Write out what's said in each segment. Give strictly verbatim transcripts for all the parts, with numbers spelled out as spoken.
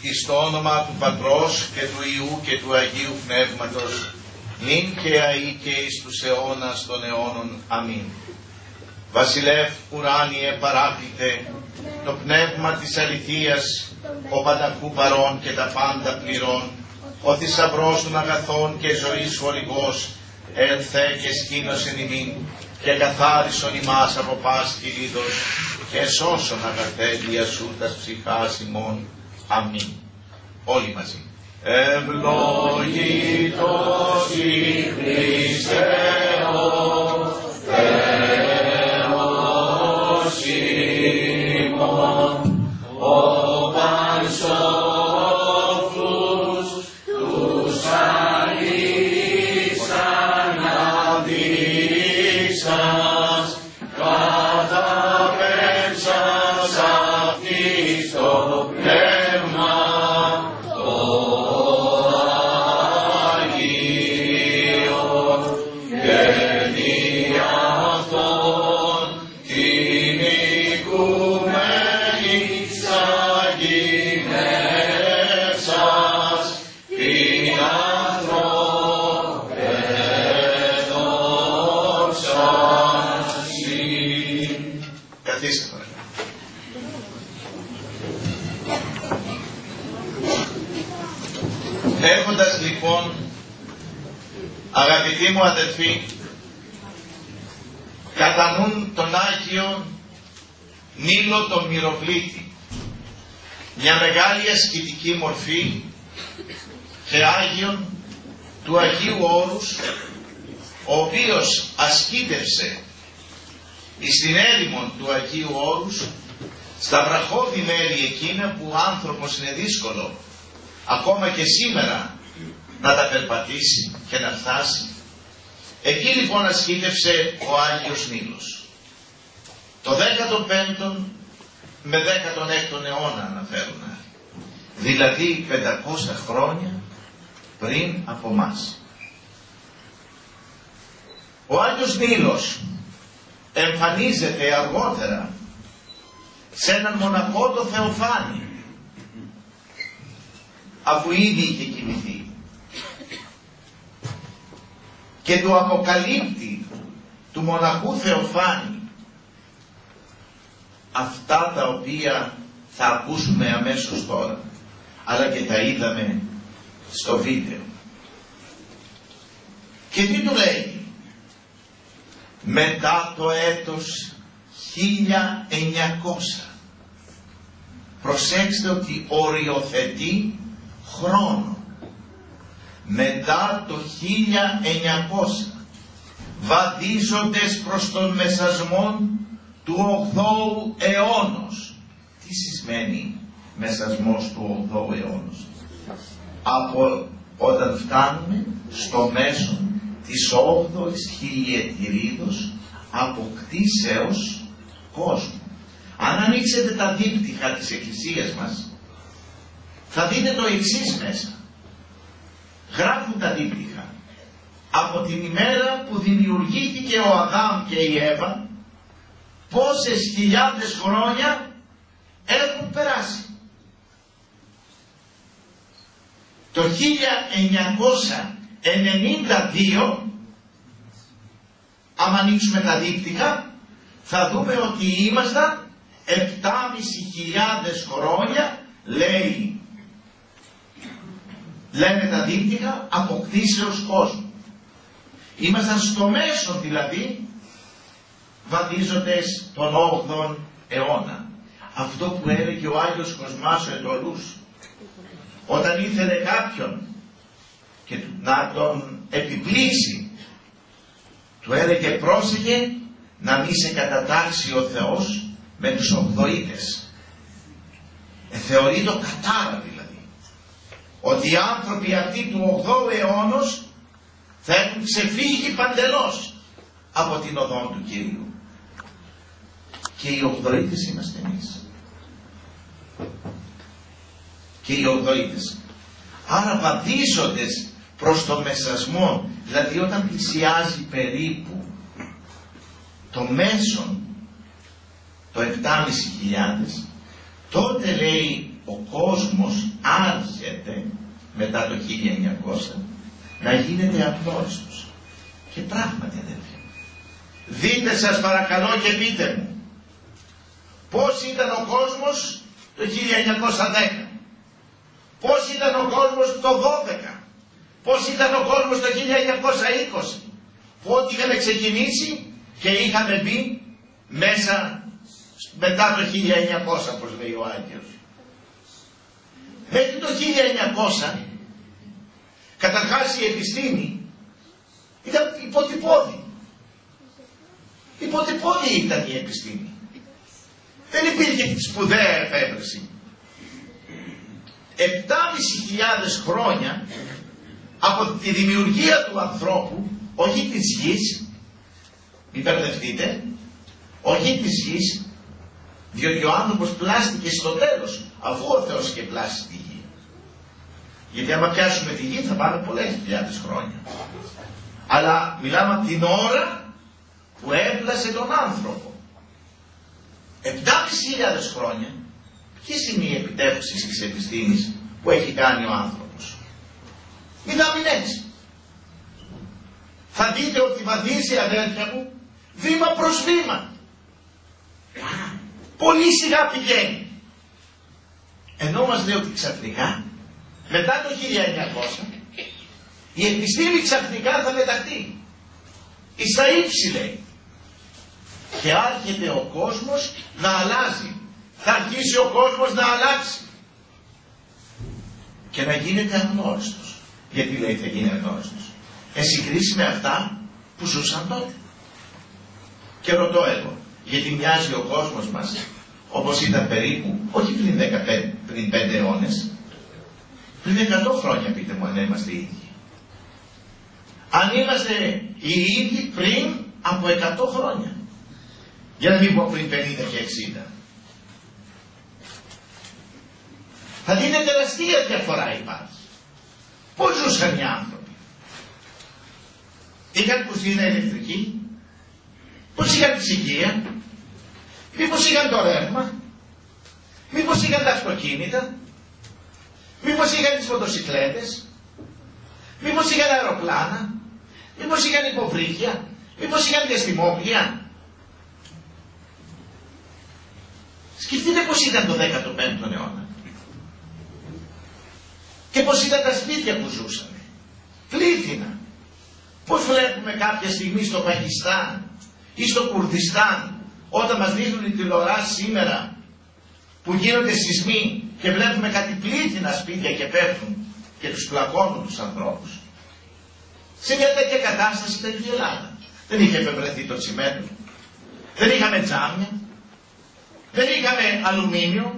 εις το όνομα του Πατρός και του Υιού και του Αγίου Πνεύματος, νυν και αεί και εις τους αιώνας των αιώνων. Αμήν. Βασιλεύ ουράνιε παράκλητε, το πνεύμα της αληθείας, ο πανταχού παρών και τα πάντα πληρών, ο θησαυρός των αγαθών και ζωής χορηγός, έλθε και σκήνωσεν ημίν, και καθάρισον ημάς από πάσης κυλίδος, και σώσον αγαθέλεια σου τας ψυχάς ημών. Αμήν. Όλοι μαζί. Ευλογητός η Χριστέ ο Θεός ημών, ο πανσόφρους τους αλής αναδείξας, καταπέμψας αυτής το πνεύμα το Άγιο, και δι' αυτόν την οικουμένη ξαγινεύσας την άνθρωπε δόξαση. Καθίστε παρακαλώ. Έχοντας λοιπόν, αγαπητοί μου αδελφοί, κατά νουν τον Άγιο Νείλο τον Μυροβλήτη, μια μεγάλη ασκητική μορφή και Άγιον του Αγίου Όρους, ο οποίος ασκήτευσε εις την έρημον του Αγίου Όρους, στα βραχώδη μέρη εκείνα που ο άνθρωπος είναι δύσκολο ακόμα και σήμερα να τα περπατήσει και να φτάσει. Εκεί λοιπόν ασκήτευσε ο Άγιος Νείλος. Το δέκατο πέμπτο με δέκατο έκτο αιώνα αναφέρουν, δηλαδή πεντακόσια χρόνια πριν από μας. Ο Άγιος Νείλος εμφανίζεται αργότερα σε έναν μοναχό το Θεοφάνη, αφού ήδη είχε κοιμηθεί, και του αποκαλύπτει του μοναχού Θεοφάνη αυτά τα οποία θα ακούσουμε αμέσως τώρα, αλλά και τα είδαμε στο βίντεο. Και τι του λέει? Μετά το έτος χίλια εννιακόσια, προσέξτε ότι οριοθετεί χρόνο, μετά το χίλια εννιακόσια, βαδίζοντες προς τον μεσασμόν του ογδόου αιώνος. Τι σημαίνει μεσασμός του ογδόου αιώνος? Από όταν φτάνουμε στο μέσο της όγδοης χιλιετηρίδος αποκτήσεως κόσμου. Αν ανοίξετε τα δίπτυχα της Εκκλησίας μας, θα δείτε το εξής μέσα. Γράφουν τα δίπτυχα: από την ημέρα που δημιουργήθηκε ο Αδάμ και η Εύα, πόσες χιλιάδες χρόνια έχουν περάσει. Το χίλια εννιακόσια ενενήντα δύο, άμα ανοίξουμε τα δίπτυχα, θα δούμε ότι ήμασταν επτάμισι χιλιάδες χρόνια, λέει, λένε τα δίπτυχα, αποκτήσεως κόσμου. Ήμασταν στο μέσο δηλαδή, βαδίζοντες τον όγδοον αιώνα. Αυτό που έλεγε ο Άγιος Κοσμάς ο Αιτωλούς, όταν ήθελε κάποιον και να τον επιπλήξει, του έλεγε: πρόσεχε να μη σε κατατάξει ο Θεός με τους ογδοήτες. Ε, θεωρεί το κατάρα δηλαδή, ότι οι άνθρωποι αυτοί του ογδόου αιώνος θα έχουν ξεφύγει παντελώς από την οδόν του Κυρίου. Και οι ογδοήτες είμαστε εμείς. Και οι ογδοήτες. Άρα βαδίζοντες προς το μεσασμό, δηλαδή όταν πλησιάζει περίπου το μέσον, το επτάμισι χιλιάδες, τότε λέει ο κόσμος άρχεται μετά το χίλια εννιακόσια να γίνεται απνόριστος. Και πράγματι, αδέρφια, δείτε σας παρακαλώ και πείτε μου πώς ήταν ο κόσμος το χίλια εννιακόσια δέκα, πώς ήταν ο κόσμος το δώδεκα, πώς ήταν ο κόσμος το χίλια εννιακόσια είκοσι, πότε είχαμε ξεκινήσει και είχαμε μπει μέσα μετά το χίλια εννιακόσια, όπως λέει ο Άγγελος. Μέχρι το χίλια εννιακόσια καταρχάς η επιστήμη ήταν υποτυπώδη. Υποτυπώδη ήταν η επιστήμη. Δεν υπήρχε σπουδαία εφεύρεση. Επτάμισι χιλιάδες χρόνια από τη δημιουργία του ανθρώπου, όχι της γης, μην μπερδευτείτε, όχι της γης, διότι ο άνθρωπος πλάστηκε στο τέλος, αφού ο Θεός είχε πλάσει τη γη. Γιατί άμα πιάσουμε τη γη θα πάμε πολλές χιλιάδες χρόνια. Αλλά μιλάμε από την ώρα που έπλασε τον άνθρωπο. Επτάμισι χιλιάδες χρόνια, ποιες είναι οι επιτεύξεις της επιστήμης που έχει κάνει ο άνθρωπος? Μιλάμε έτσι. Θα δείτε ότι βαδίζει, αδέρφια μου, βήμα προς βήμα. Πολύ σιγά πηγαίνει. Ενώ μας λέει ότι ξαφνικά, μετά το χίλια εννιακόσια, η επιστήμη ξαφνικά θα μεταχθεί. Εις τα ύψη, λέει. Και άρχεται ο κόσμος να αλλάζει. Θα αρχίσει ο κόσμος να αλλάξει. Και να γίνεται αγνώριστος. Γιατί λέει θα γίνει αγνώριστος? Εν συγκρίση με αυτά που ζούσαν τότε. Και ρωτώ εγώ, γιατί μοιάζει ο κόσμος μας όπως ήταν περίπου, όχι πριν δεκαπέντε, πριν πέντε αιώνες, πριν εκατό χρόνια, πείτε μου αν είμαστε οι ίδιοι. Αν είμαστε οι ίδιοι πριν από εκατό χρόνια. Για να μην πω πριν πενήντα και εξήντα. Θα δείτε τεραστία διαφορά υπάρχει. Πώς ζούσαν οι άνθρωποι? Είχαν κουζίνα ηλεκτρική? Πώς είχαν ψυγεία? Μήπως είχαν το ρεύμα? Μήπως είχαν τα αυτοκίνητα? Μήπως είχαν τις μοτοσικλέτες? Μήπως είχαν αεροπλάνα? Μήπως είχαν υποβρύχια? Μήπως είχαν διαστημόπλια? Σκεφτείτε πως ήταν το δέκατο πέμπτο αιώνα. Και πως ήταν τα σπίτια που ζούσαν. Πλήθυνα. Πώς βλέπουμε κάποια στιγμή στο Πακιστάν ή στο Κουρδιστάν, όταν μας δείχνουν οι τηλεοράσεις σήμερα, που γίνονται σεισμοί και βλέπουμε κάτι πλήθυνα σπίτια και πέφτουν και τους πλακώνουν τους ανθρώπους. Σε μια τέτοια κατάσταση ήταν η Ελλάδα. Δεν είχε εφευρεθεί το τσιμέντο. Δεν είχαμε τζάμια. Δεν είχαμε αλουμίνιο,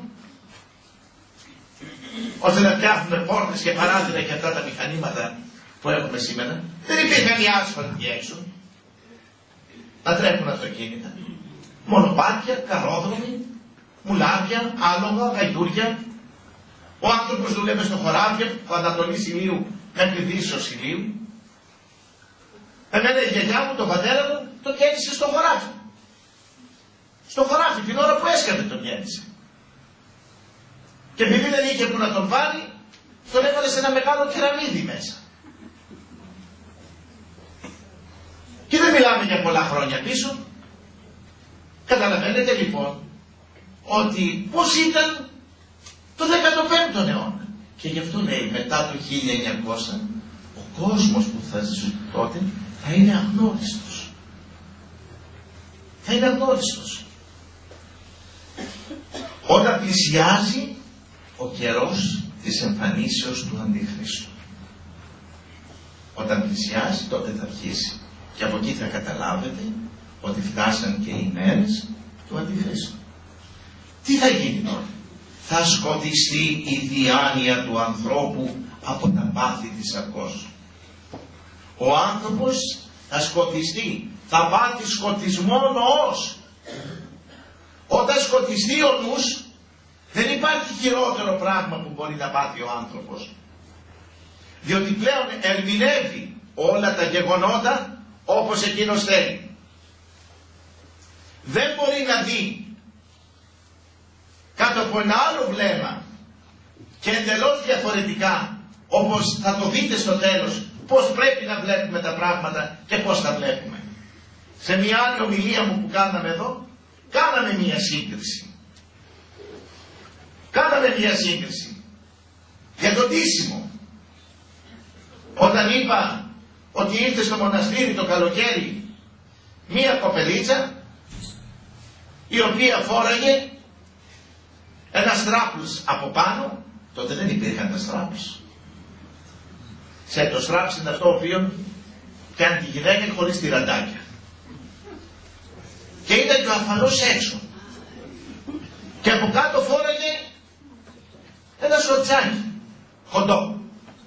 ώστε να φτιάχνουμε πόρτες και παράθυρα και αυτά τα μηχανήματα που έχουμε σήμερα. Δεν υπήρχαν οι άσφαλτοι έξω να τρέχουν αυτοκίνητα. Μονοπάτια, καρόδρομοι, μουλάρια, άλογα, γαϊδούρια. Ο άνθρωπος δουλεύει στο χωράφι από Ανατολής Ηλίου μέχρι Δύσσος Ηλίου. Εμένα η γιαγιά μου, τον πατέρα μου, το γέννησε στο χωράφι. Στο χωράφι την ώρα που έσκαβε τον γέννησε. Και επειδή δεν είχε που να τον βάλει, τον έβαλε σε ένα μεγάλο κεραμίδι μέσα. Και δεν μιλάμε για πολλά χρόνια πίσω. Καταλαβαίνετε λοιπόν ότι πώς ήταν το δέκατο πέμπτο αιώνα. Και γι' αυτό λέει μετά το χίλια εννιακόσια ο κόσμος που θα ζει τότε θα είναι αγνώριστος. Θα είναι αγνώριστος. Όταν πλησιάζει ο καιρός της εμφανίσεως του Αντιχρίστου. Όταν πλησιάζει τότε θα αρχίσει. Και από εκεί θα καταλάβετε ότι φτάσαν και οι μέρες του Αντιχρίστου. Τι θα γίνει τότε? Θα σκοτιστεί η διάνοια του ανθρώπου από τα πάθη της σαρκός. Ο άνθρωπος θα σκοτιστεί, θα πάθει σκοτισμό νοός. Όταν σκοτιστεί ο νους, δεν υπάρχει χειρότερο πράγμα που μπορεί να πάθει ο άνθρωπος. Διότι πλέον ερμηνεύει όλα τα γεγονότα όπως εκείνος θέλει. Δεν μπορεί να δει κάτω από ένα άλλο βλέμμα και εντελώς διαφορετικά, όπως θα το δείτε στο τέλος, πώς πρέπει να βλέπουμε τα πράγματα και πώς τα βλέπουμε. Σε μια άλλη ομιλία μου που κάναμε εδώ, κάναμε μια σύγκριση. Κάναμε μια σύγκριση για το ντύσιμο. Όταν είπα ότι ήρθε στο μοναστήρι το καλοκαίρι μία κοπελίτσα η οποία φόραγε ένα στράπλς από πάνω, τότε δεν υπήρχαν τα στράπλς. Σε το στράπλς είναι αυτό ο οποίο κάνει τη γυναίκα χωρίς τυραντάκια. Και ήταν και ο αφανός έξω. Και από κάτω φόραγε ένα σορτσάκι χοντό.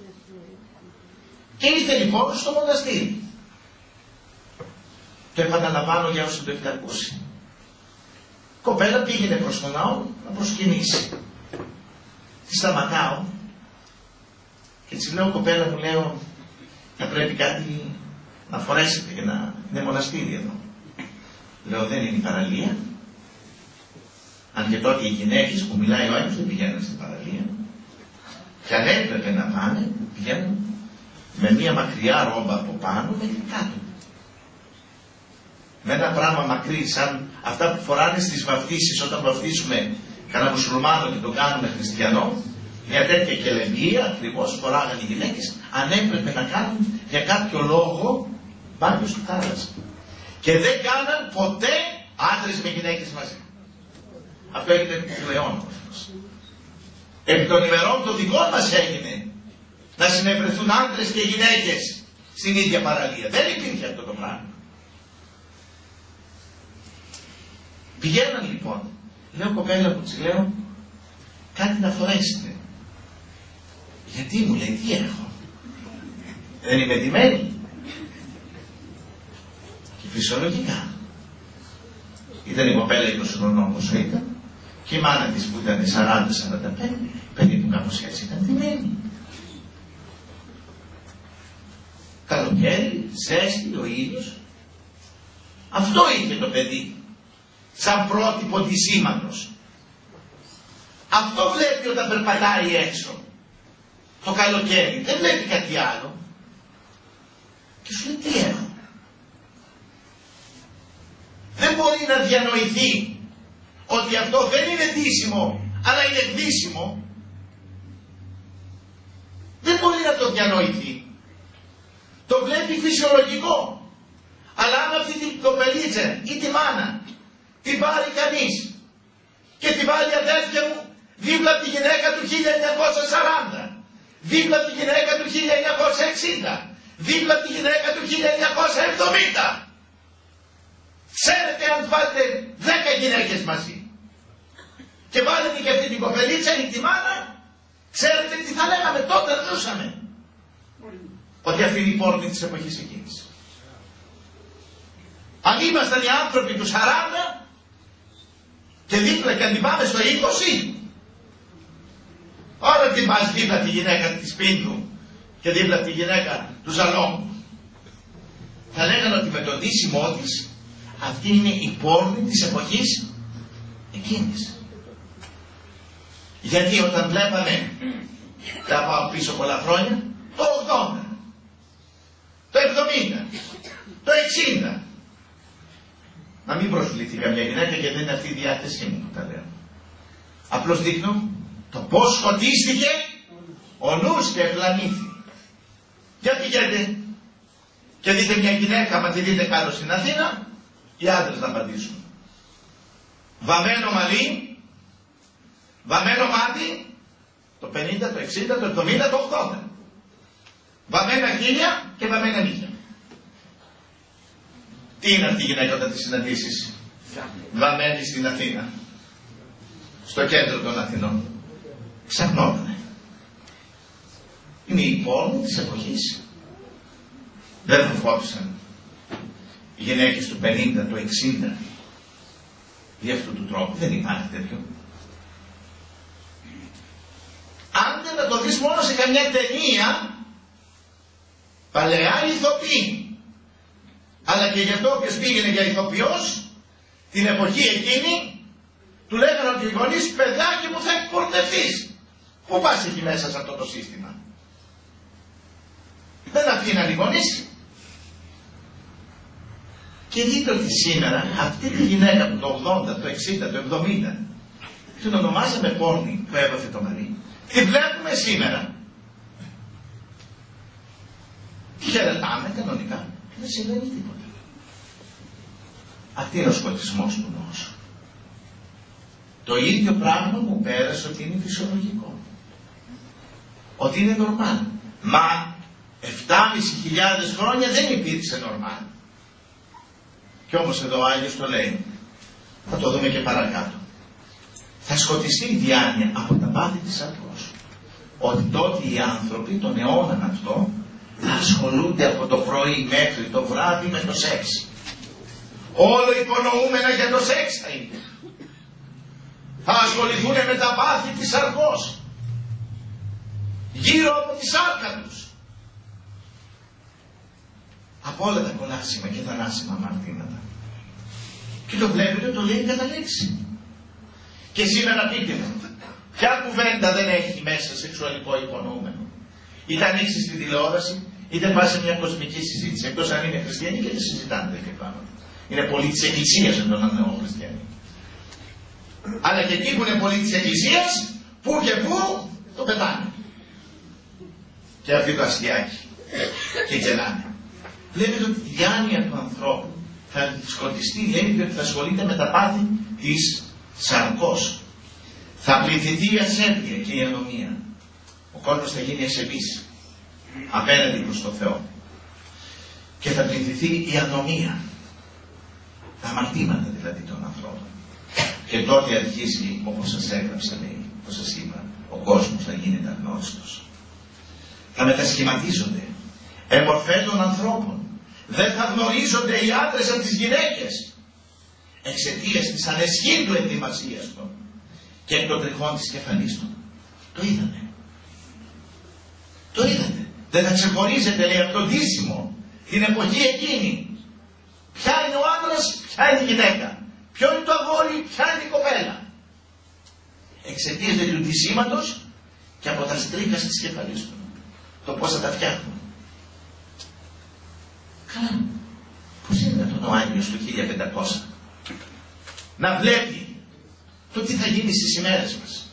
Και ήρθε λοιπόν στο μοναστήρι. Το επαναλαμβάνω για όσοι το έχετε ακούσει. Κοπέλα πήγαινε προς τον ναό να προσκυνήσει. Τη σταματάω και της λέω, κοπέλα μου, λέω, θα πρέπει κάτι να φορέσετε για να είναι μοναστήρι εδώ. Λέω, δεν είναι η παραλία. Αν και τότε οι γυναίκες που μιλάει ο Άγιος δεν πηγαίνουν στην παραλία. Και αν έπρεπε να πάνε, πηγαίνουν με μία μακριά ρόμπα από πάνω μέχρι κάτω. Με ένα πράγμα μακρύ, σαν αυτά που φοράνε στις βαφτίσεις όταν βαφτίσουμε κανένα μουσουλμάνο και τον κάνουμε χριστιανό. Μια τέτοια κελεμπία ακριβώς φοράγανε οι γυναίκες, αν έπρεπε να κάνουν για κάποιο λόγο μπάνιο στη θάλασσα. Και δεν κάναν ποτέ άντρες με γυναίκες μαζί. Αυτό έγινε επί του αιώνα. Επί των ημερών των δικών μας έγινε να συνευρεθούν άντρες και γυναίκες στην ίδια παραλία. Δεν υπήρχε αυτό το πράγμα. Πηγαίναν λοιπόν, λέω, κοπέλα που της λέω, κάτι να φορέσετε. Γιατί, μου λέει, τι έχω, δεν είμαι ντυμένη? Και φυσιολογικά ήταν η κοπέλα είκοσι χρονών όσο ήταν, και η μάνα της που ήταν σαράντα σαράντα πέντε, περίπου κάπως έτσι ήταν ντυμένη. Καλοκαίρι, ζέστη, ο ήλιος. Αυτό είχε το παιδί σαν πρότυπο ντυσίματος. Αυτό βλέπει όταν περπατάει έξω το καλοκαίρι, δεν βλέπει κάτι άλλο. Και σου λέει, τι έχω. Δεν μπορεί να διανοηθεί ότι αυτό δεν είναι ντύσιμο, αλλά είναι ντύσιμο. Δεν μπορεί να το διανοηθεί. Το βλέπει φυσιολογικό. Αλλά αν αυτή την κοπελίτσα ή τη μάνα την πάρει κανείς και την βάλει, αδέρφια μου, δίπλα από τη γυναίκα του χίλια εννιακόσια σαράντα, δίπλα από τη γυναίκα του χίλια εννιακόσια εξήντα, δίπλα από τη γυναίκα του χίλια εννιακόσια εβδομήντα. Ξέρετε, αν βάλετε δέκα γυναίκες μαζί και βάλετε και αυτή την κοπελίτσα ή τη μάνα, ξέρετε τι θα λέγαμε τότε, ζούσαμε. Ότι αυτή είναι η πόρνη της εποχής εκείνης. Αν ήμασταν οι άνθρωποι του σαράντα και δίπλα και αν την πάμε στο είκοσι, ώρα την πας δίπλα τη γυναίκα της Πίντου και δίπλα τη γυναίκα του Ζαλόμου, θα λέγανε ότι με το ντύσιμό της αυτή είναι η πόρνη της εποχής εκείνης. Γιατί όταν βλέπαμε τα πάω πίσω πολλά χρόνια, το ογδόντα, το εβδομήντα, το εξήντα, να μην προσβληθεί καμιά γυναίκα, γιατί δεν είναι αυτή η διάθεσή μου που τα λέω. Απλώς δείχνω το πώς σκοτίστηκε ο νους και ευλανήθη. Για πηγαίνετε και δείτε μια γυναίκα, μα τη δείτε κάτω στην Αθήνα, οι άντρες να απαντήσουν. Βαμμένο μαλλί, βαμμένο μάτι, το πενήντα, το εξήντα, το εβδομήντα, το ογδόντα. Βαμμένα χείλια και βαμμένα νύχια. Τι είναι αυτή η γυναίκα όταν τη συναντήσεις? Βαμμένη στην Αθήνα, στο κέντρο των Αθηνών. Ξαπνότανε. Είναι η πόρνη της εποχής. Δεν θα φόβησαν οι γυναίκες του πενήντα, του εξήντα δι' αυτού του τρόπου. Δεν υπάρχει τέτοιο. Άντε να το δεις μόνο σε καμιά ταινία, παλαιά ηθοποιή. Αλλά και για το όποιος πήγαινε για ηθοποιός την εποχή εκείνη, του λέγανε ότι οι γονείς, παιδάκι μου, θα εκπορτευτείς. Πού πας εκεί μέσα σε αυτό το σύστημα? Δεν αφήνει να λιγονίσει. Και δείτε ότι σήμερα αυτή τη γυναίκα που το ογδόντα, το εξήντα, το εβδομήντα την ονομάζαμε πόρνη που έβαθε το μαλλί, τη βλέπουμε σήμερα. Χαιρετάμε κανονικά. Δεν συμβαίνει τίποτα. Αυτή είναι ο σκοτισμός του νόσου. Το ίδιο πράγμα μου πέρασε ότι είναι φυσιολογικό. Ότι είναι νορμάλ. Μα επτάμισι χιλιάδες χρόνια δεν υπήρξε νορμάλ. Κι όμως εδώ ο Άγιος το λέει. Θα το δούμε και παρακάτω. Θα σκοτιστεί η διάνοια από τα πάθη της σαρκός. Ότι τότε οι άνθρωποι των αιώναν αυτό θα ασχολούνται από το πρωί μέχρι το βράδυ με το σεξ. Όλο υπονοούμενα για το σεξ θα είναι. Θα ασχοληθούν με τα πάθη της σαρκός. Γύρω από τη σάρκα τους. Από όλα τα κολάσιμα και θανάσιμα αμαρτήματα. Και το βλέπετε, το λέει κατά λέξη. Και σήμερα πείτε μου, ποια κουβέντα δεν έχει μέσα σεξουαλικό υπονοούμενο? Είτε ανοίξει την τηλεόραση, είτε πας σε μια κοσμική συζήτηση. Εκτός αν είναι χριστιανοί και δεν συζητάνε τέτοια πράγματα. Είναι πολλοί της Εκκλησίας εντός αν είναι χριστιανοί. Αλλά και εκεί που είναι πολλοί της Εκκλησίας, που και που το πετάνε. Και αυτή το αστιάκι. Και γελάνε. Βλέπετε ότι η διάνοια του ανθρώπου θα σκοτιστεί, λέει ότι θα ασχολείται με τα πάθη της σαρκός. Θα πληθυνθεί η ασέβεια και η ανομία. Ο κόσμος θα γίνει ασεβής απέναντι προς τον Θεό. Και θα πληθυνθεί η ανομία. Τα αμαρτήματα δηλαδή των ανθρώπων. Και τότε αρχίζει, όπως σας έγραψα, λέει, όπως σας είπα, ο κόσμος θα γίνεται αγνώριστος. Θα μετασχηματίζονται εμορφές των ανθρώπων. Δεν θα γνωρίζονται οι άντρες από τις γυναίκες εξαιτίας της ανεσχύντου ενδυμασίας των και εκ των τριχών της κεφαλής των. Το είδανε. Το είδατε. Δεν θα ξεχωρίζετε, λέει, από το ντύσιμο την εποχή εκείνη. Ποια είναι ο άντρας, ποια είναι η γυναίκα. Ποιο είναι το αγόρι, ποια είναι η κοπέλα. Εξαιτίας του ντύσιματος και από τα στρίχα της κεφαλής του. Το πώς θα τα φτιάχνουν. Καλά. Πώς είναι τον ο Άγιος του χίλια πεντακόσια να βλέπει το τι θα γίνει στις ημέρες μας.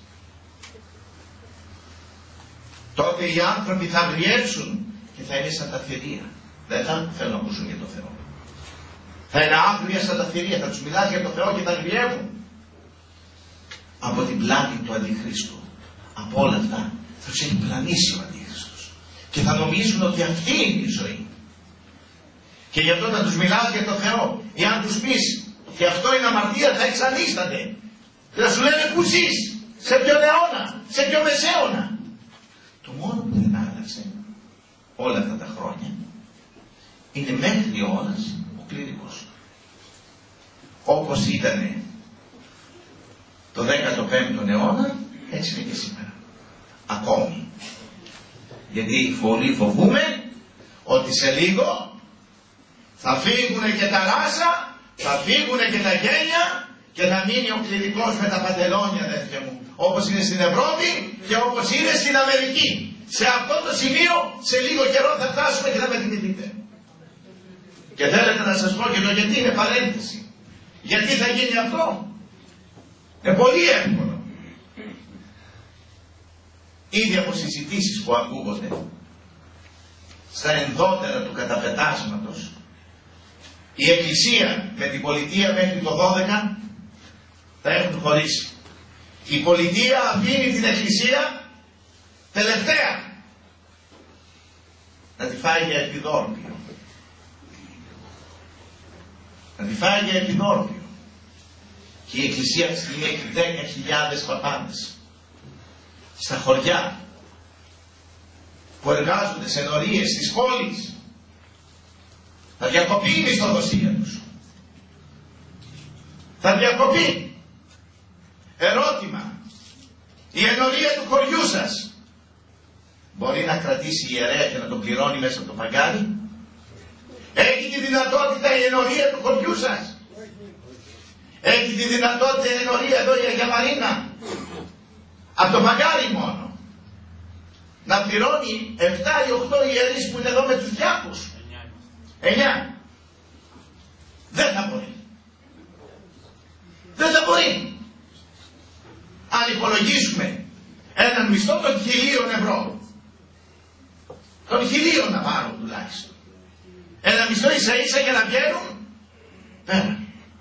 Τότε οι άνθρωποι θα αγριέψουν και θα είναι σαν τα θηρία. Δεν θα θέλουν να ακούσουν για το Θεό. Θα είναι άγρια σαν τα θηρία. Θα τους μιλάς για το Θεό και θα αγριεύουν. Από την πλάτη του Αντιχρίστου, από όλα αυτά, θα τους έχει πλανήσει ο Αντίχριστος. Και θα νομίζουν ότι αυτή είναι η ζωή. Και γι' αυτό θα τους μιλάς για το Θεό. Εάν τους πεις και αυτό είναι αμαρτία, θα εξανίστανται. Και θα σου λένε πού ζεις, σε ποιον αιώνα, σε ποιο μεσαίωνα. Το μόνο που δεν άλλαξε όλα αυτά τα χρόνια είναι μέχρι ώρας ο κληρικός. Όπως ήταν το δέκατο πέμπτο αιώνα, έτσι είναι και σήμερα. Ακόμη. Γιατί πολύ φοβούμε ότι σε λίγο θα φύγουνε και τα ράσα, θα φύγουνε και τα γένια και θα μείνει ο κληρικός με τα παντελόνια, αδέρφια μου. Όπως είναι στην Ευρώπη και όπως είναι στην Αμερική. Σε αυτό το σημείο, σε λίγο καιρό θα φτάσουμε και θα με θυμηθείτε. Και θέλετε να σας πω και το γιατί είναι παρένθεση. Γιατί θα γίνει αυτό? Είναι πολύ εύκολο. Ήδη από συζητήσεις που ακούγονται στα ενδότερα του καταπετάσματος, η Εκκλησία με την πολιτεία μέχρι το δώδεκα θα έχουν χωρίσει. Η πολιτεία αφήνει την Εκκλησία τελευταία να τη φάει για επιδόρπιο. Να τη φάει για επιδόρπιο. Και η Εκκλησία αυτή τη στιγμή έχει δέκα χιλιάδες παπάδες στα χωριά που εργάζονται σε ενορίες στις πόλεις. Θα διακοπεί η μισθοδοσία τους. Θα διακοπεί. Ερώτημα. Η ενορία του χωριού σας μπορεί να κρατήσει ιερέα και να τον πληρώνει μέσα από το παγκάρι? Έχει τη δυνατότητα η ενορία του χωριού σας? Έχει τη δυνατότητα η ενορία εδώ η Αγία Μαρίνα? Από το παγκάρι μόνο. να πληρώνει επτά ή οκτώ ιερείς που είναι εδώ με τους διάκους? εννιά. Δεν θα μπορεί. Δεν θα μπορεί. Αν υπολογίσουμε έναν μισθό των χιλίων ευρώ, των χιλίων να πάρουν τουλάχιστον, ένα μισθό ίσα ίσα για να βγαίνουν πέρα.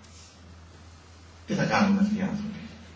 Τι θα κάνουμε αυτοί οι άνθρωποι?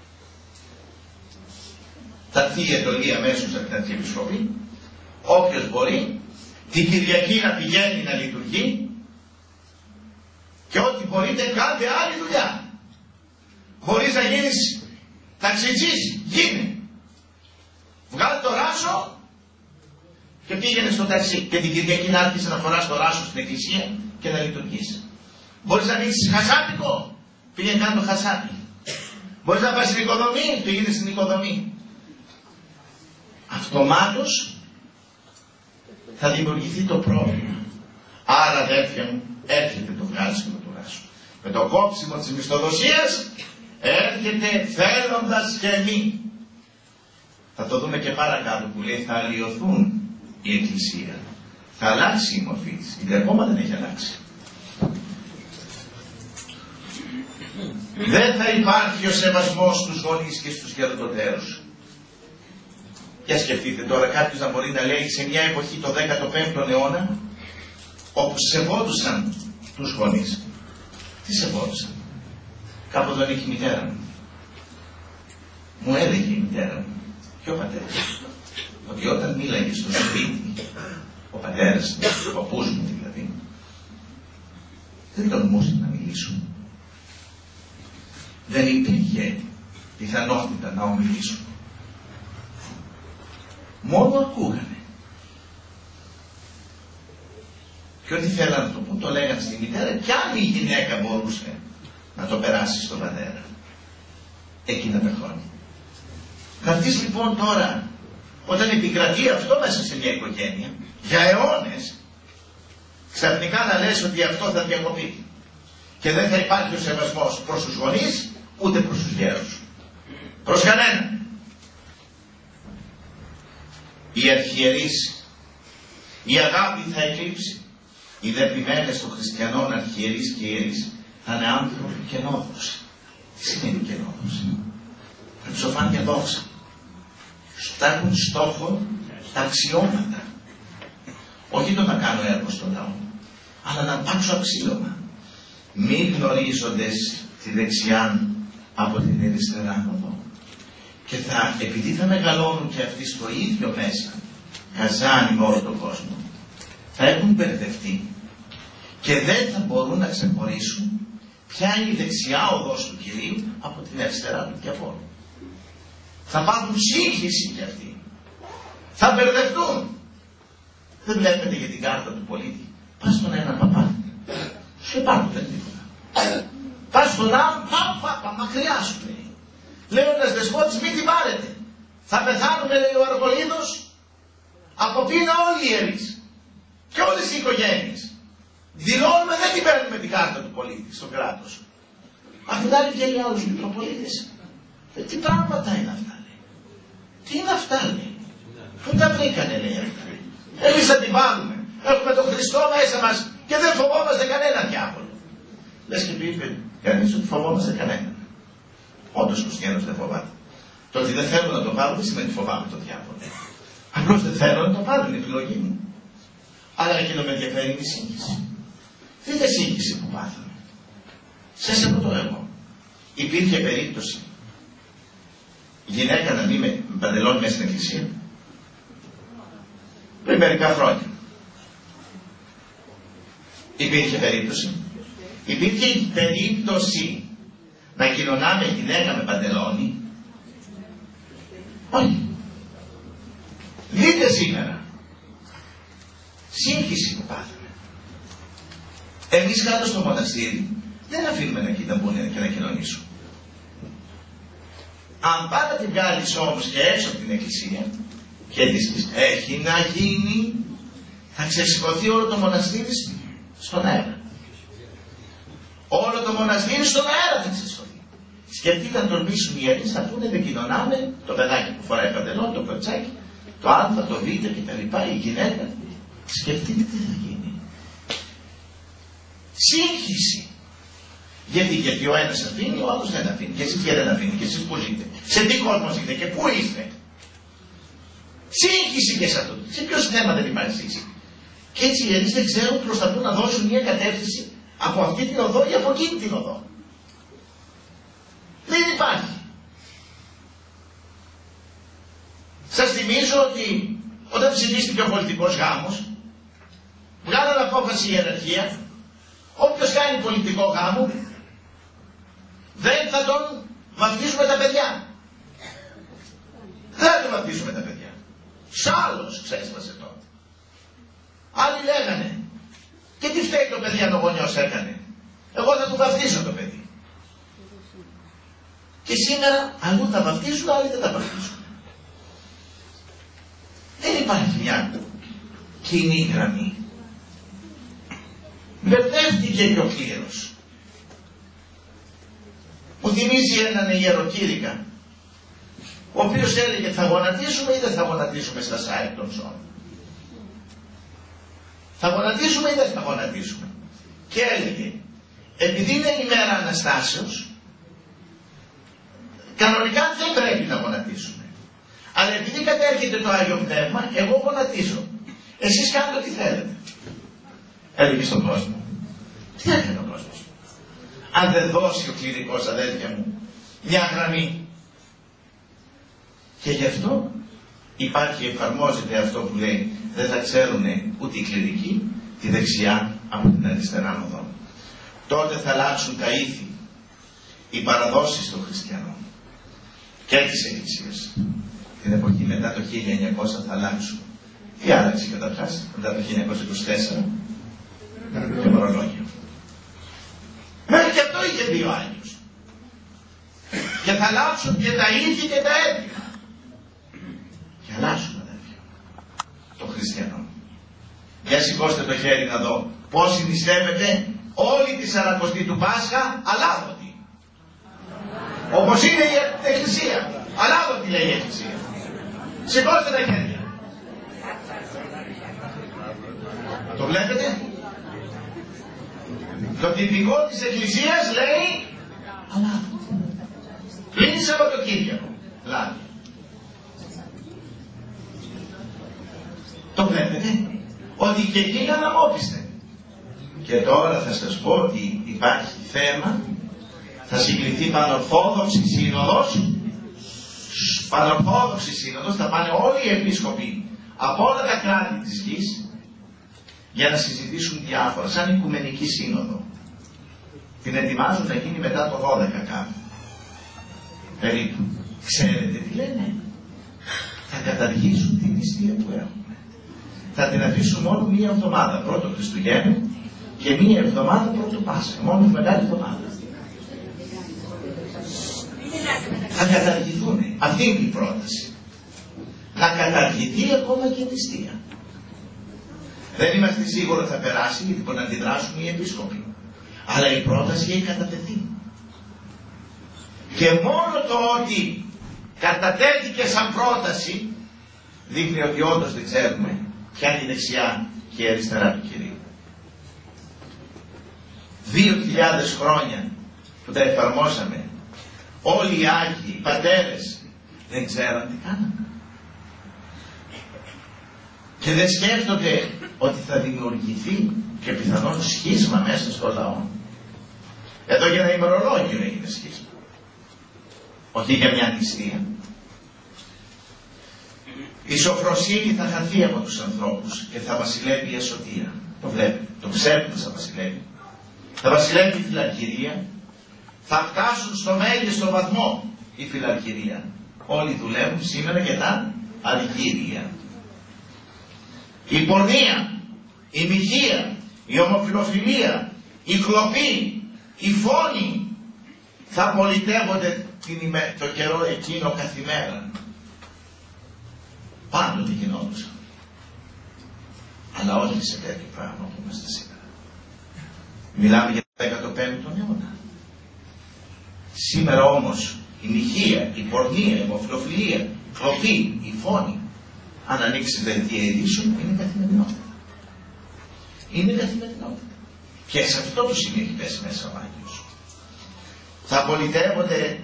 Θα έρθει η εντολή αμέσως από την Αρχιεπισκοπή, όποιος μπορεί την Κυριακή να πηγαίνει να λειτουργεί, και ό,τι μπορείτε κάντε άλλη δουλειά. Μπορείς να γίνεις ταξιτζής, γίνε. Βγάλε το ράσο και πήγαινε στο ταξί, και την Κυριακή να άρχισε να φοράς το ράσο στην εκκλησία και να λειτουργείς. Μπορείς να ανοίξεις χασάπικο, πήγαινε κάνε το χασάπι. Μπορείς να πας στην οικοδομή, πήγαινε στην οικοδομή. Αυτομάτως θα δημιουργηθεί το πρόβλημα. Άρα, αδέρφια μου, έρχεται το βγάλισμα του ράσου. Με το κόψιμο της μισθοδοσίας έρχεται θέλοντας και μη. Θα το δούμε και παρακάτω που λέει θα αλλοιωθούν η Εκκλησία. Θα αλλάξει η μορφή της. Γιατί ακόμα δεν έχει αλλάξει. Δεν θα υπάρχει ο σεβασμός στους γονείς και στους γεροντοτέρους. Για σκεφτείτε τώρα κάποιος να μπορεί να λέει σε μια εποχή το δέκατο πέμπτο αιώνα, όπου σεβόντουσαν τους γονείς. Τι σεβόντουσαν? Κάποτε δεν είχε η μητέρα μου. Μου έλεγε η μητέρα μου και ο πατέρας ότι όταν μίλαγε στο σπίτι, ο πατέρας, ο παππούς μου δηλαδή, δεν τολμούσε να μιλήσουν. Δεν υπήρχε πιθανότητα να ομιλήσουν. Μόνο ακούγανε. Και ό,τι θέλανε να το πούν το λέγανε στη μητέρα, και αν η γυναίκα μπορούσε να το περάσει στον πατέρα εκείνα τα χρόνια. Να δεις λοιπόν τώρα, όταν επικρατεί αυτό μέσα σε μια οικογένεια για αιώνες, ξαφνικά να λες ότι αυτό θα διακοπεί και δεν θα υπάρχει ο σεβασμός προς τους γονείς ούτε προς τους γέρους, προς κανέναν. Οι αρχιερείς, η αγάπη θα εκλείψει. Οι δε ποιμένες των χριστιανών αρχιερείς και ιερείς θα είναι άνθρωποι κενόδοξοι. Τι σημαίνει κενόδοξοι? Θα τους οφάνει δόξα. Θα έχουν στόχο τα αξιώματα. Όχι το να κάνω έργο στον λαό, αλλά να πάρξω αξίωμα. Μη γνωρίζοντες τη δεξιά από την αριστερά οδό. Και θα, επειδή θα μεγαλώνουν και αυτοί στο ίδιο μέσα, καζάνι με όλο τον κόσμο, θα έχουν μπερδευτεί και δεν θα μπορούν να ξεχωρίσουν ποια είναι η δεξιά οδός του Κυρίου από την αριστερά του διαβόλου. Θα πάρουν σύγχυση κι αυτοί. Θα μπερδευτούν. Δεν βλέπετε για την κάρτα του πολίτη? Πας στον ένα παπά, σου υπάρχουν δεν τίποτα. Πας στον άλλο, παπα, παπα, μακριά σου λέει. Λέει ένας δεσπότης, μην την πάρετε. Θα πεθάνουμε, λέει ο Αργολίδος, από πείνα όλοι οι ιερείς και όλες οι οικογένειες. Δηλώνουμε, δεν την παίρνουμε την κάρτα του πολίτη στο κράτος. Απ' την άλλη βγαίνει άλλους Μητροπολίτες. Ε, τι πράγματα είναι αυτά, λέει. Τι είναι αυτά, λέει. Πού τα βρήκανε, λέει αυτά. Εμείς θα την πάρουμε. Έχουμε τον Χριστό μέσα μας και δεν φοβόμαστε κανένα διάβολο. Λες και πει κανείς ότι φοβόμαστε κανέναν. Όντως ο χριστιανός δεν φοβάται. Το ότι δεν θέλω να το πάρω δεν σημαίνει φοβάμαι τον διάβολο. Απλώς δεν θέλω να το πάρω, είναι επιλογή μου. Αλλά εκείνο με ενδιαφέρει είναι η σύγχυση. Δείτε σύγχυση που πάθαμε. Σας από το εγώ. Υπήρχε περίπτωση γυναίκα να μπει με παντελόνι μέσα στην εκκλησία πριν μερικά χρόνια. Υπήρχε περίπτωση. Υπήρχε περίπτωση να κοινωνάμε γυναίκα με παντελόνι? Όχι. Δείτε σήμερα. Σύγχυση που πάθαμε. Εμείς κάτω στο μοναστήρι δεν αφήνουμε να κοιταμπούν και να κοινωνήσουν. Αν πάντα την βγάλεις όμως και έξω από την εκκλησία και της έχει να γίνει, θα ξεσηκωθεί όλο το μοναστήρι στον αέρα. Όλο το μοναστήρι στον αέρα θα ξεσηκωθεί. Σκεφτείτε να τολμήσουν οι ιερείς, θα πούνε δεν κοινωνάμε, το παιδάκι που φοράει παντελόνι, το κοριτσάκι, το α, το β και τα λοιπά, η γυναίκα, σκεφτείτε τι θα γίνει. Σύγχυση. Γιατί, γιατί ο ένας αφήνει, ο άλλος δεν αφήνει. Και εσείς και δεν αφήνει. Και εσείς που ζείτε. Σε τι κόσμο ζείτε και πού είστε. Σύγχυση και σε αυτό. Σε ποιο θέμα δεν υπάρχει σύγχυση. Και έτσι οι ιερείς δεν ξέρουν προς τα πού να δώσουν μια κατεύθυνση από αυτή την οδό ή από εκείνη την οδό. Δεν υπάρχει. Σας θυμίζω ότι όταν ψηφίστηκε ο πολιτικός γάμος, βγάλανε απόφαση η ιεραρχία, όποιος κάνει πολιτικό γάμο, δεν θα τον βαφτίσουμε τα παιδιά. Δεν θα τον βαφτίσουμε τα παιδιά. Σ' ξέσπασε τότε. Άλλοι λέγανε, και τι φταίει το παιδί αν ο γονιός έκανε. Εγώ θα του βαφτίσω το παιδί. Και σήμερα αλλού τα βαφτίζουν, άλλοι δεν τα βαφτίζουν. Δεν υπάρχει μια κοινή γραμμή. Μπερδεύτηκε και ο κλήρος. Μου θυμίζει έναν ιεροκήρυκα, ο οποίος έλεγε θα γονατίσουμε ή δεν θα γονατίσουμε στα site των ζώων. Θα γονατίσουμε ή δεν θα γονατίσουμε. Και έλεγε, επειδή είναι η μέρα Αναστάσεως, κανονικά δεν πρέπει να γονατίσουμε. Αλλά επειδή κατέρχεται το Άγιο Πνεύμα, εγώ γονατίζω. Εσείς κάντε ό,τι θέλετε. Έλεγε στον κόσμο. Τι έκανε ο κόσμος. Αν δεν δώσει ο κληρικός, αδέρφια μου, μια γραμμή. Και γι' αυτό υπάρχει, εφαρμόζεται αυτό που λέει, δεν θα ξέρουν ούτε οι κληρικοί τη δεξιά από την αριστερά οδό. Τότε θα αλλάξουν τα ήθη, οι παραδόσεις των χριστιανών και της Εκκλησίας. Την εποχή μετά το χίλια εννιακόσια θα αλλάξουν. Τι άλλαξε καταρχάς μετά το χίλια εννιακόσια είκοσι τέσσερα? Το μορολόγιο. Μέχρι και αυτό είχε πει ο Άγιος. Και θα αλλάξουν και τα ήθη και τα έθιμα. Και αλλάξουν, αδέρφια, των χριστιανών. Για σηκώστε το χέρι να δω πώς συνιστεύεται όλη τη Σαρακοστή του Πάσχα αλάβωτη. Όπως είναι η Εκκλησία. Αλάβωτη λέει η Εκκλησία. Σηκώστε τα χέρια. Το βλέπετε? Το τυπικό της Εκκλησίας λέει αλάβωτη. Πλην Σαββατοκύριακο. Λάβει. Το βλέπετε? Ότι και εκεί αναμόπιστε. Και τώρα θα σας πω ότι υπάρχει θέμα, θα συγκληθεί Πανορθόδοξη Σύνοδος, Πανορθόδοξη Σύνοδος, θα πάνε όλοι οι επίσκοποι από όλα τα κράτη της γης για να συζητήσουν διάφορα, σαν Οικουμενική Σύνοδο. Την ετοιμάζουν να γίνει μετά το δώδεκα κάπου. Περίπου. Ξέρετε τι λένε? Θα καταργήσουν την νηστεία που έχουμε. Θα την αφήσουν μόνο μία εβδομάδα πρώτο Χριστουγέννου και μία εβδομάδα πρώτο Πάσχα. Μόνο μεγάλη εβδομάδα. Θα καταργηθούν. Αυτή είναι η πρόταση. Να καταργηθεί ακόμα και η νηστεία. Δεν είμαστε σίγουροι ότι θα περάσει, γιατί μπορεί να αντιδράσουν οι επίσκοποι. Αλλά η πρόταση έχει κατατεθεί. Και μόνο το ότι κατατέθηκε σαν πρόταση δείχνει ότι όντως δεν ξέρουμε ποια είναι η δεξιά και η αριστερά του Κυρίου. Δύο χιλιάδες χρόνια που τα εφαρμόσαμε, όλοι οι Άγιοι, οι πατέρες, δεν ξέραν τι κάναμε. Και δεν σκέφτονται ότι θα δημιουργηθεί και πιθανόν σχίσμα μέσα στο λαό. Εδώ για ένα ημερολόγιο έγινε σχίσμα. Όχι για μια νηστεία. Η σοφροσύνη θα χαθεί από τους ανθρώπους και θα βασιλεύει η ασωτεία. Το βλέπετε. Το ψεύδος θα βασιλεύει. Θα βασιλεύει η φιλαρκυρία. Θα φτάσουν στο μέγιστο βαθμό η φιλαρκυρία. Όλοι δουλεύουν σήμερα και τα αδικήρια. Η πορνεία, η μοιχεία, η ομοφιλοφιλία, η κλοπή, η φόνη θα πολιτεύονται την ημέ... το καιρό εκείνο καθημέρα. Πάντοτε γινόντουσαν. Αλλά όχι σε τέτοιο πράγμα που είμαστε σήμερα. Μιλάμε για το δέκατο πέμπτο αιώνα. Σήμερα όμως η μοιχεία, η πορνεία, η ομοφιλοφιλία, η κλοπή, η φόνη αν ανοίξει δελτία ειδήσεων, είναι καθημερινότητα. Είναι καθημερινότητα. Και σε αυτό το σημείο έχει πέσει μέσα ο Άγιος. Θα πολιτεύονται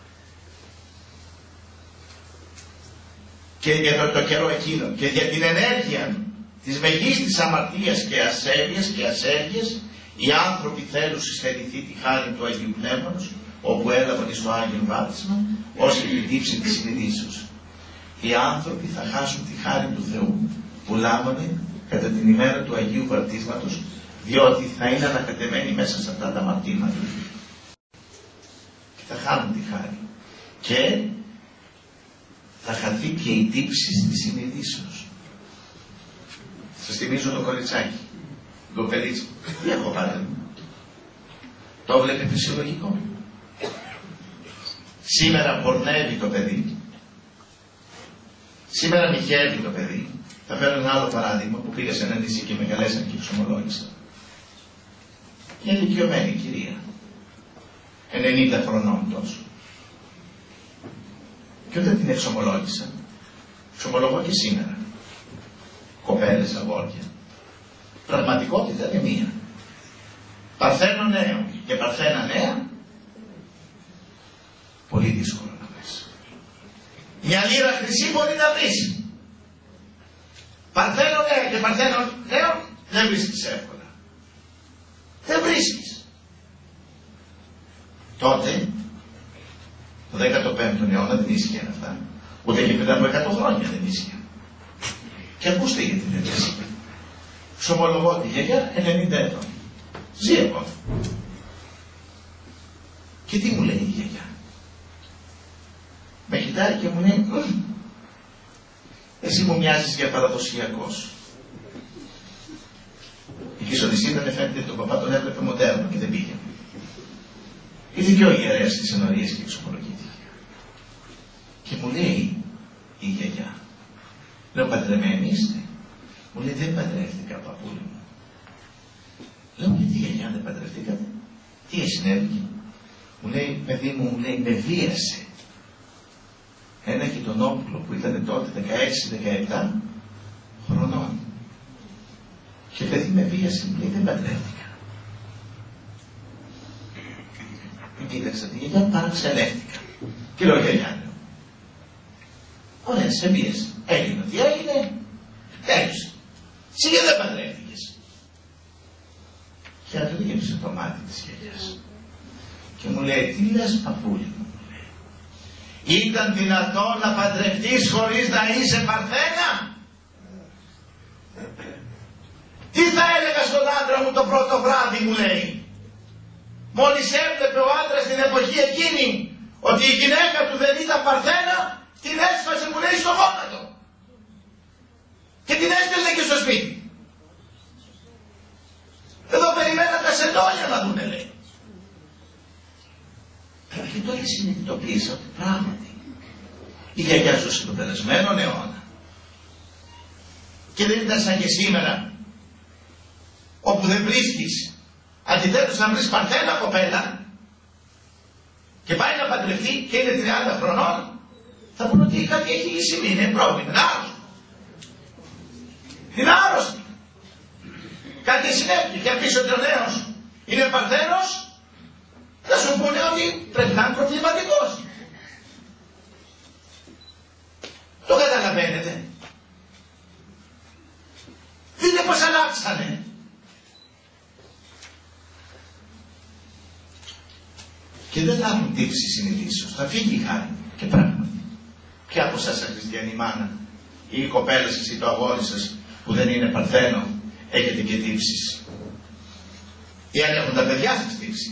και για το, το καιρό εκείνο και για την ενέργεια της μεγίστης αμαρτίας και ασέβειας και ασέβειας, οι άνθρωποι θέλουν συσθενηθεί τη χάρη του Αγίου Πνεύματος, όπου έλαβαν στο Άγιο Βάπτισμα, ως επιτύψη της συνειδήσεως. Οι άνθρωποι θα χάσουν τη χάρη του Θεού που λάβανε κατά την ημέρα του Αγίου Βαπτίσματος, διότι θα είναι ανακατεμένοι μέσα σε αυτά τα αμαρτήματα και θα χάνουν τη χάρη. Και θα χαθεί και η τύψη της συνειδήσεως. Σας θυμίζω το κοριτσάκι, το κοπελίτσο. Τι έχω πάρει. Το βλέπετε φυσιολογικό. Σήμερα πορνεύει το παιδί. Σήμερα μοιχεύει το παιδί. Θα φέρω ένα άλλο παράδειγμα που πήγα σε ένα νησί και με καλέσαν και εξομολόγησα. Μια ηλικιωμένη κυρία. ενενήντα χρονών τόσο. Και όταν την εξομολόγησα, εξομολογώ και σήμερα. Κοπέλες, αγόρια. Πραγματικότητα είναι μία. Παρθένο νέο και παρθένα νέα, πολύ δύσκολο να βρεις. Μια λίρα χρυσή μπορεί να βρεις. Παρθένο νέο και παρθένο νέο δεν βρίσκεις εύκολα. Δεν βρίσκεις. Τότε, το δέκατο πέμπτο αιώνα δεν ίσχυαν αυτά. Ούτε και πριν από εκατό χρόνια δεν ίσχυαν. Και ακούστε γιατί δεν ίσχυαν. Ξομολογώ τη γιαγιά ενενήντα ετών. Ζει εγώ. Και τι μου λέει η γιαγιά. Με κοιτάει και μου λέει, εσύ μου μοιάζεις για παραδοσιακός. Εκεί στο νησί δεν φαίνεται τον παπά τον έβλεπε μοντέρνο και δεν πήγε. Ήρθε και ο ιερέας στις ενορίες και εξομολογήθηκε. Και μου λέει η γιαγιά, λέω παντρεμένη είστε. Μου λέει δεν παντρεύτηκα παππούλη μου. Λέω γιατί γιαγιά δεν παντρευτήκατε. Τι συνέβη. Μου λέει παιδί μου, μου λέει με βίασε ένα γειτονόπουλο που ήταν τότε δεκαέξι δεκαεπτά χρονών. Και παιδί με βίασε, μου λέει δεν παντρεύτηκα. Κοίταξα τη γιαγιά, παραξενεύτηκα. Και λέω γιαγιά, λέω. Ωραία, σε βίασε. Έγινε ό,τι έγινε. Τέλειωσε. Εσύ δεν παντρεύτηκες. Και αγρίεψε το μάτι της γιαγιάς. Και μου λέει, τι λες παππούλη μου, μου λέει. Ήταν δυνατόν να παντρευτείς χωρίς να είσαι παρθένα. Τι θα έλεγα στον άντρα μου το πρώτο βράδυ, μου λέει. Μόλις έβλεπε ο άντρας την εποχή εκείνη ότι η γυναίκα του δεν ήταν παρθένα, την έσφασε, μου λέει, στο γόνατο. Και την έστελνε και στο σπίτι. Εδώ περιμέναν τα σεντόνια να δούνε, λέει. Και τότε συνειδητοποίησα ότι πράγματι η γιαγιά ζούσε τον περασμένο αιώνα. Και δεν ήταν σαν και σήμερα, όπου δεν βρίσκεις, αντιθέτως να βρεις παρθένα κοπέλα και πάει να παντρευτεί και είναι τριάντα χρονών, θα πούνε ότι κάτι έχει συμβεί, είναι πρόβλημα, είναι άρρωστο. Είναι άρρωστη. Κάτι συνέβη και αν πεις ότι ο νέος είναι παρθένος, θα σου πούνε ότι πρέπει να είναι προβληματικός. Το καταλαβαίνετε. Δείτε πως αλλάξανε. Και δεν θα έχουν τύψη συνειδήσεως. Θα φύγει η χάρη. Και πράγματι. Ποια από εσάς χριστιανή μάνα ή η κοπέλα σας ή το αγόρι σας που δεν είναι παρθένο έχετε και τύψεις. Ή αν έχουν τα παιδιά σας τύψη.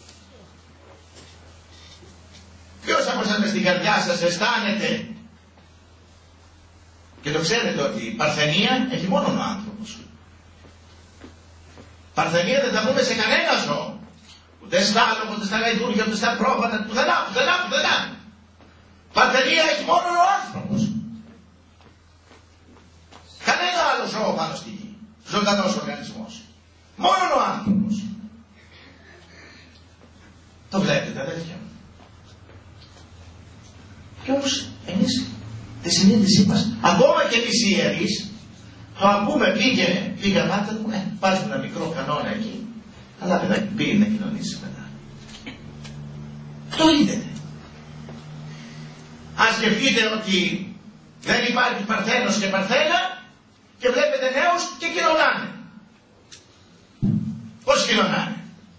Ποιος από εσάς μες στην καρδιά σας αισθάνεται και το ξέρετε ότι η παρθενία έχει μόνο ο άνθρωπος. Παρθενία δεν θα πούμε σε κανένα ζώο. Ούτε στα άλογα, ούτε στα γαϊδούρια, ούτε στα πρόβατα, πουθενά, πουθενά, πουθενά. Παρθενία έχει μόνο ο άνθρωπος. Κανένα άλλο ζώο πάνω στη γη. Ζωντανός οργανισμός. Μόνο ο άνθρωπος. Το βλέπετε, αδέρφια μου. Και όμως εμείς δεν τη συνείδησή μας. Ακόμα και εμείς οι ιερείς το ακούμε, πήγε, πήγα μάτα μου, ε, βάζουμε ένα μικρό κανόνα εκεί. Αλλά παιδάκι, πήγε να κοινωνήσει μετά. Το είδετε. Αν σκεφτείτε ότι δεν υπάρχει Παρθένος και Παρθένα και βλέπετε νέους και κοινωνάνε. Πώς κοινωνάνε?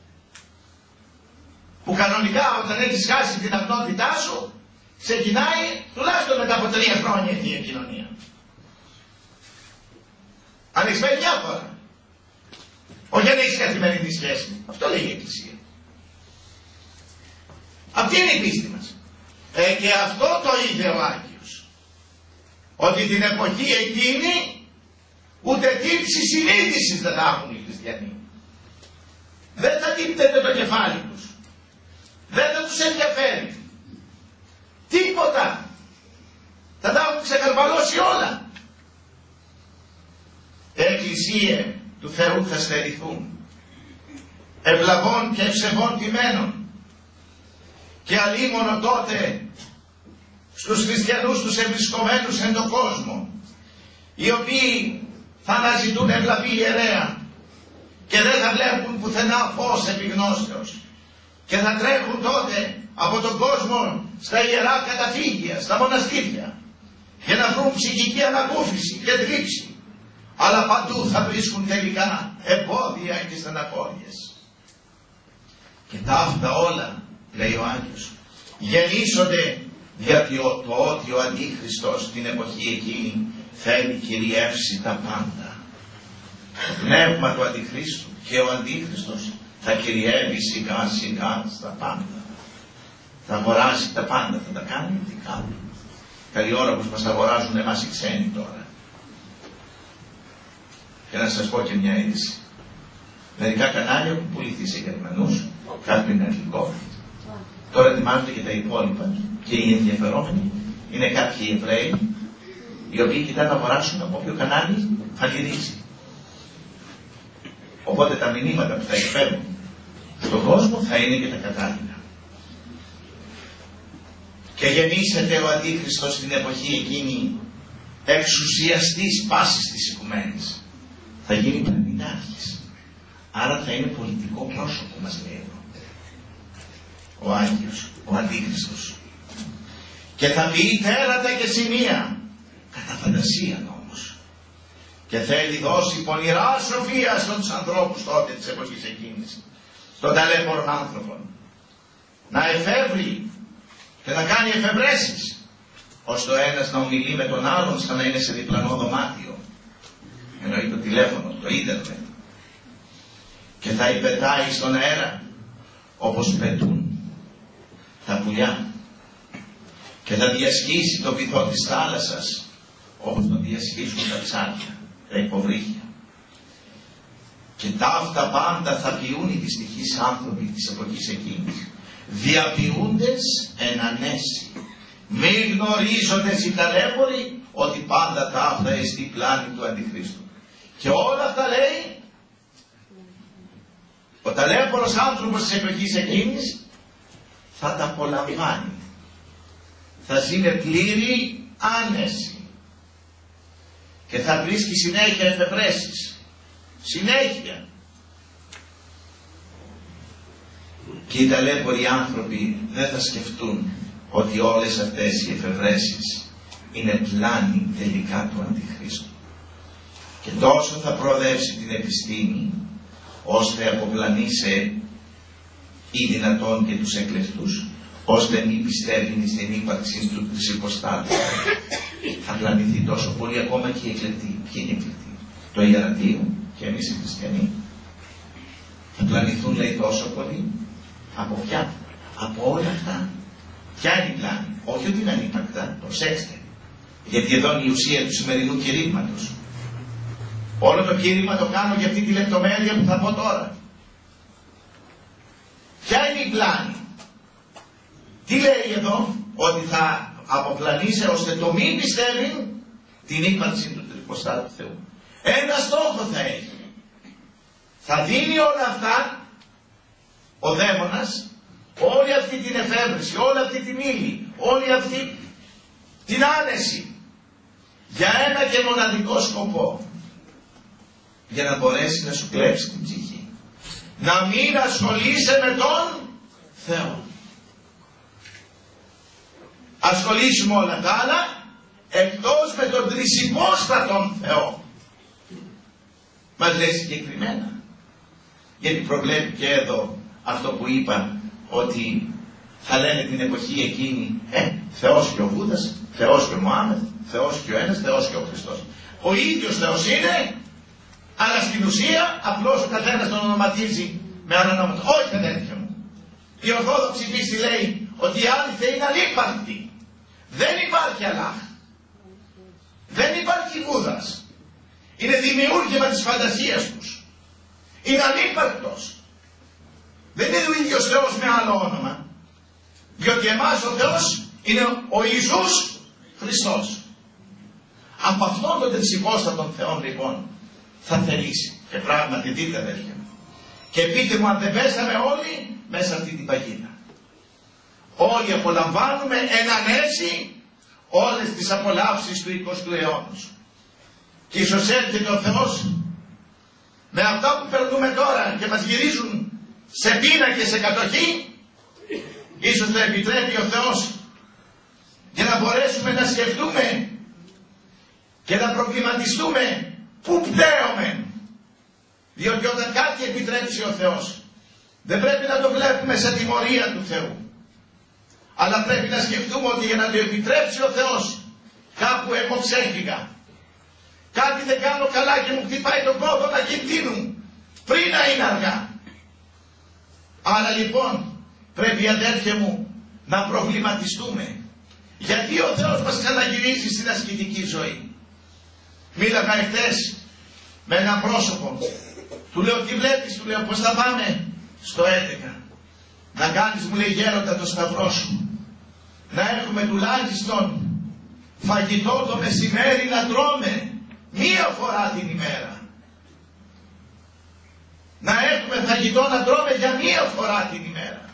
Που κανονικά όταν έχεις χάσει την ταυτότητά σου ξεκινάει τουλάχιστον μετά από τρία χρόνια η κοινωνία. Αν έχεις πάει μια φορά. Όχι αν έχεις καθημερινή σχέση. Αυτό λέει η Εκκλησία. Αυτή είναι η πίστη μας. Ε, και αυτό το είδε ο Άγιος. Ότι την εποχή εκείνη ούτε τύψη συνείδησης δεν θα έχουν οι χριστιανοί. Δεν θα τύπτεται το κεφάλι τους. Δεν θα τους ενδιαφέρει. Τίποτα. Θα τα έχουν ξεκαρβαλώσει όλα. Εκκλησίε του Θεού θα στερηθούν. Ευλαβών και ευσεβών τιμένων. Και αλίμονο τότε στους χριστιανούς τους ευρισκομένους εν τον κόσμο, οι οποίοι θα αναζητούν ευλαβή ιερέα και δεν θα βλέπουν πουθενά φως επιγνώσεως και θα τρέχουν τότε από τον κόσμο στα ιερά καταφύγια, στα μοναστήρια για να βρουν ψυχική ανακούφιση και θλίψη, αλλά παντού θα βρίσκουν τελικά εμπόδια και στεναχώριες. Και τα αυτά όλα, λέει ο Άγιος, γεννήσονται γιατί το ότι ο Αντίχριστος την εποχή εκείνη θέλει κυριεύσει τα πάντα. Το πνεύμα του Αντιχρίστου και ο Αντίχριστος θα κυριεύει σιγά σιγά στα πάντα. Θα αγοράζει τα πάντα, θα τα κάνει δικά του. Καλή ώρα που μας αγοράζουν εμάς οι ξένοι τώρα. Και να σας πω και μια είδηση. Μερικά κανάλια έχουν πουληθεί σε Γερμανούς, κάποιο είναι αγγλικό. Τώρα ετοιμάζονται και τα υπόλοιπα και οι ενδιαφερόμενοι είναι κάποιοι Εβραίοι οι οποίοι κοιτάνε να αγοράσουν από όποιο κανάλι φανηρίζει. Οπότε τα μηνύματα που θα εκφέρουν στον κόσμο θα είναι και τα κατάλληλα. Και γεννήσεται ο Αντίχριστος στην εποχή εκείνη εξουσιαστής πάσης της οικουμένης. Θα γίνει πλανητάρχης. Άρα θα είναι πολιτικό πρόσωπο, μας λέει εδώ ο Άγιος, ο Αντίχριστος. Και θα πει τέρατα και σημεία, κατά φαντασία όμως. Και θέλει δώσει πονηρά σοφία στους ανθρώπους τότε της εποχής εκείνης, στον ταλέπορων άνθρωπον, να εφεύρει και να κάνει εφευρέσεις, ώστε ο ένας να ομιλεί με τον άλλον σαν να είναι σε διπλανό δωμάτιο. Εννοεί το τηλέφωνο, το ίντερνετ. Και θα υπετάει στον αέρα όπως πετούν τα πουλιά και θα διασχίσει το βυθό της θάλασσας όπως τον διασχίζουν τα ψάρια, τα υποβρύχια. Και ταύτα πάντα θα ποιούν οι δυστυχείς άνθρωποι της εποχής εκείνης, διαποιούντες εν ανέση, μη γνωρίζοντες οι ταλέποροι ότι πάντα ταύτα εστί πλάνη του Αντιχρίστου. Και όλα αυτά λέει ο ταλέπορος άνθρωπος της εποχής εκείνης θα τα απολαμβάνει. Θα ζει με πλήρη άνεση και θα βρίσκει συνέχεια εφευρέσεις. Συνέχεια. Και οι ταλέποροι άνθρωποι δεν θα σκεφτούν ότι όλες αυτές οι εφευρέσεις είναι πλάνη τελικά του Αντιχρίστου. Και τόσο θα προοδεύσει την επιστήμη ώστε αποπλανήσε ή δυνατόν και τους εκλεκτούς, ώστε μην πιστεύει στην ύπαρξη του της υποστάτου. Θα πλανηθεί τόσο πολύ ακόμα και οι εκλεκτοί. Ποιοι είναι οι εκλεκτοί? Το ιερατείο και εμείς οι χριστιανοί. Θα πλανηθούν, λέει, τόσο πολύ. Από ποια? Από όλα αυτά. Ποια είναι η πλάνη? Όχι ότι είναι ανύπαρκτα, προσέξτε. Γιατί εδώ είναι η ουσία του σημερινού κηρύγματος. Όλο το κήρυγμα το κάνω για αυτή τη λεπτομέρεια που θα πω τώρα. Ποια είναι η πλάνη? Τι λέει εδώ? Ότι θα αποπλανήσει ώστε το μη πιστεύει την ύπαρξη του τριποστάτου Θεού. Ένα στόχο θα έχει. Θα δίνει όλα αυτά ο δαίμονας, όλη αυτή την εφεύρεση, όλη αυτή την ύλη, όλη αυτή την άνεση για ένα και μοναδικό σκοπό, για να μπορέσει να σου κλέψει την ψυχή. Να μην ασχολείσαι με τον Θεό. Ασχολήσου με όλα τα άλλα εκτός με τον τρισυπόστατον Θεό. Μας λέει συγκεκριμένα, γιατί προβλέπει και εδώ αυτό που είπα, ότι θα λένε την εποχή εκείνη, ε, Θεός και ο Βούδας, Θεός και ο Μωάμεθ, Θεός και ο ένας, Θεός και ο Χριστός. Ο ίδιος Θεός είναι, αλλά στην ουσία απλώς ο καθένας τον ονοματίζει με άλλα ονόματα. Όχι, αδέρφια μου. Η Ορθόδοξη πίστη λέει ότι οι άλλοι θεοί είναι ανύπαρκτοι. Δεν υπάρχει Αλλάχ. Δεν υπάρχει Βούδας. Είναι δημιούργημα της φαντασίας τους. Είναι ανύπαρκτος. Δεν είναι ο ίδιος Θεός με άλλο όνομα. Διότι εμάς ο Θεός είναι ο Ιησούς Χριστός. Από αυτόν τον τρισυπόστατον Θεόν λοιπόν θα θερήσει. Και πράγματι δείτε αδέρφια μου. Και πείτε μου αν δεν πέσαμε όλοι μέσα αυτή την παγίδα. Όλοι απολαμβάνουμε εν ανέση όλες τις απολαύσεις του εικοστού αιώνα. Και ίσως έρχεται ο Θεός με αυτά που περνούμε τώρα και μας γυρίζουν σε πείνα και σε κατοχή. Ίσως θα επιτρέπει ο Θεός για να μπορέσουμε να σκεφτούμε και να προβληματιστούμε πού πταίουμε. Διότι όταν κάτι επιτρέψει ο Θεός δεν πρέπει να το βλέπουμε σαν τιμωρία του Θεού, αλλά πρέπει να σκεφτούμε ότι για να το επιτρέψει ο Θεός κάπου εγώ ξέφυγα, κάτι δεν κάνω καλά και μου χτυπάει τον κόδωνα να κινδύνου πριν να είναι αργά. Άρα λοιπόν πρέπει αδέρφια μου να προβληματιστούμε γιατί ο Θεός μας ξαναγυρίζει στην ασκητική ζωή. Μίλαγα εχθές με έναν πρόσωπο, του λέω τι βλέπεις, του λέω πως θα πάμε στο έντεκα. Να κάνεις, μου λέει, γέροντα το σταυρό σου, να έχουμε τουλάχιστον φαγητό το μεσημέρι να τρώμε μία φορά την ημέρα. Να έχουμε φαγητό να τρώμε για μία φορά την ημέρα.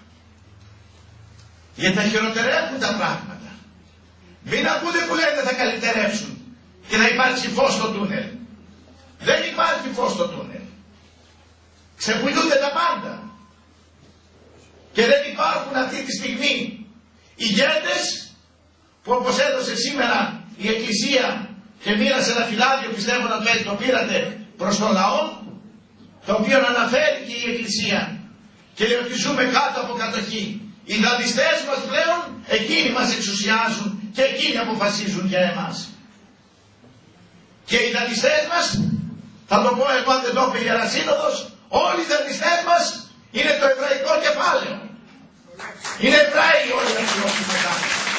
Γιατί θα χειροτερεύουν τα πράγματα. Μην ακούτε που λένε θα καλυτερεύσουν και θα υπάρξει φως στο τούνελ. Δεν υπάρχει φως στο τούνελ. Ξεπουλούνται τα πάντα. Και δεν υπάρχουν αυτή τη στιγμή ηγέτες που όπως έδωσε σήμερα η Εκκλησία και μοίρασε ένα φυλάδιο, πιστεύω να το πήρατε προς τον λαό, το οποίο αναφέρει και η Εκκλησία και λέει ότι ζούμε κάτω από κατοχή. Οι δανειστές μας πλέον εκείνοι μας εξουσιάζουν και εκείνοι αποφασίζουν για εμάς. Και οι δανειστές μας, θα το πω εγώ αν δεν το είπε η Ιερασύνοδος, όλοι οι δανειστές μας είναι το εβραϊκό κεφάλαιο. Είναι Εβραίοι όλοι αυτοί όσοι μετά.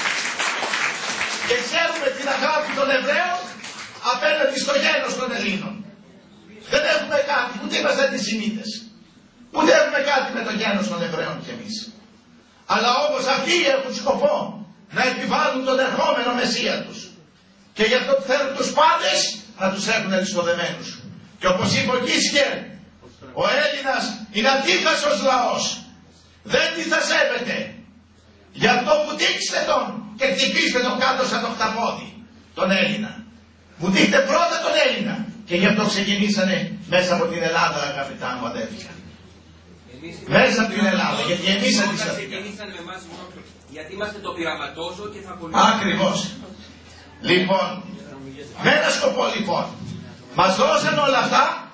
Και ξέρουμε την αγάπη των Εβραίων απέναντι στο γένος των Ελλήνων. Δεν έχουμε κάτι, ούτε είμαστε αντισημίτες. Ούτε έχουμε κάτι με το γένος των Εβραίων κι εμείς. Αλλά όμως αυτοί έχουν σκοπό να επιβάλλουν τον ερχόμενο Μεσσία τους. Και γι' αυτό θέλουν τους πάντες να τους έχουν ενισχοδεμένους. Και όπως είπε ο Κίσχερ, ο Έλληνας είναι αντίθασος λαός. Δεν τι θα σέβεται. Γι' αυτό βουτήξτε τον και χτυπήστε τον κάτω σαν το χταπόδι, τον Έλληνα. Βουτήξτε πρώτα τον Έλληνα. Και γι' αυτό ξεκινήσανε μέσα από την Ελλάδα, αγαπητά μου αδέρφια. Μέσα από την Ελλάδα, γιατί εμείς αντισταθήκαμε. Γιατί είμαστε το πειραματόζω και θα πολύ... Ακριβώς. Λοιπόν, με ένα σκοπό λοιπόν. Μας δώσαν όλα αυτά,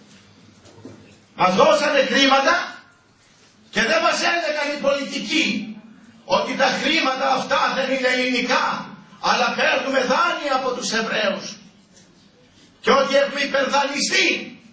μας δώσανε χρήματα και δεν μας έλεγαν οι πολιτικοί ότι τα χρήματα αυτά δεν είναι ελληνικά, αλλά παίρνουμε δάνεια από τους Εβραίους και ότι έχουμε υπερδανιστεί.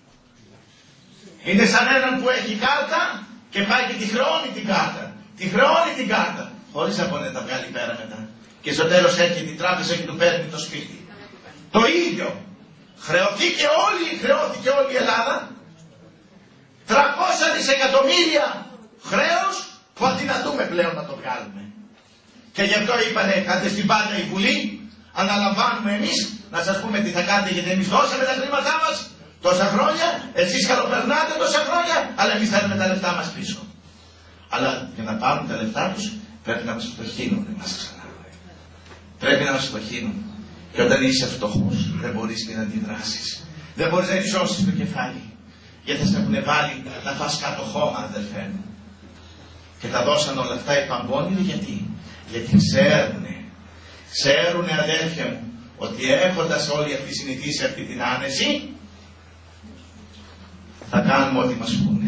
Είναι σαν έναν που έχει κάρτα και πάει και τη χρεώνει την κάρτα. Τη χρεώνει την κάρτα, χωρίς από να τα βγάλει πέρα μετά. Και στο τέλος έρχεται η τράπεζα και του παίρνει το σπίτι. Το ίδιο. Χρεωθήκε όλη, χρεώθηκε όλη η Ελλάδα. τριακόσια δισεκατομμύρια χρέος που αδυνατούμε πλέον να το βγάλουμε. Και γι' αυτό είπανε, κάντε στην πάντα η Βουλή, αναλαμβάνουμε εμείς να σας πούμε τι θα κάνετε, γιατί εμείς δώσαμε τα χρήματά μας τόσα χρόνια, εσείς καλοπερνάτε τόσα χρόνια, αλλά εμείς θέλουμε τα λεφτά μας πίσω. Αλλά για να πάρουν τα λεφτά τους πρέπει να μας φτωχύνουν εμάς ξανά. Πρέπει να μας φτωχύνουν. Και όταν είσαι φτωχός δεν μπορείς και να αντιδράσεις. Δεν μπορείς να υψώσεις το κεφάλι. Γιατί θα σε έχουν βάλει να φας κάτω χώμα, αδελφέ μου. Και τα δώσαν όλα αυτά οι παμπώνιδοι γιατί. Γιατί ξέρουνε. Ξέρουνε, αδέλφια μου, ότι έχοντας όλοι αυτοί συνηθίσει αυτή την άνεση, θα κάνουμε ό,τι μας πούνε.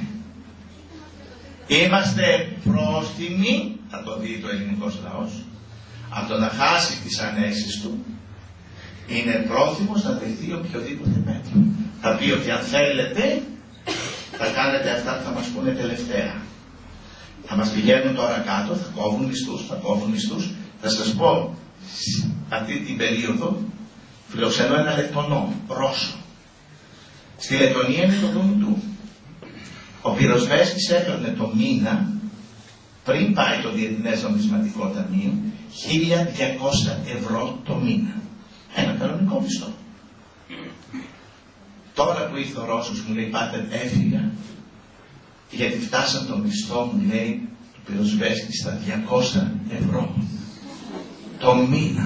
Είμαστε πρόθυμοι, θα το δει το ελληνικός λαός, από το να χάσει τις ανέσεις του, είναι πρόθυμος να δεχθεί οποιοδήποτε μέτρο. Θα πει ότι αν θέλετε, θα κάνετε αυτά που θα μας πούνε τελευταία. Θα μας πηγαίνουν τώρα κάτω, θα κόβουν μισθούς, θα κόβουν μισθούς. Θα σας πω, αυτή την περίοδο φιλοξενώ ένα Λετωνό, Ρώσο. Στη Λετωνία είναι το δούνι του. Ο πυροσβέστης έπαιρνε το μήνα, πριν πάει το Διεθνές Νομισματικό Ταμείο, χίλια διακόσια ευρώ το μήνα. Ένα κανονικό μισθό. Τώρα που ήρθε ο Ρώσος μου λέει, πάτερ, έφυγα, γιατί φτάσαν το μισθό μου, λέει, του πυροσβέστη στα διακόσια ευρώ το μήνα.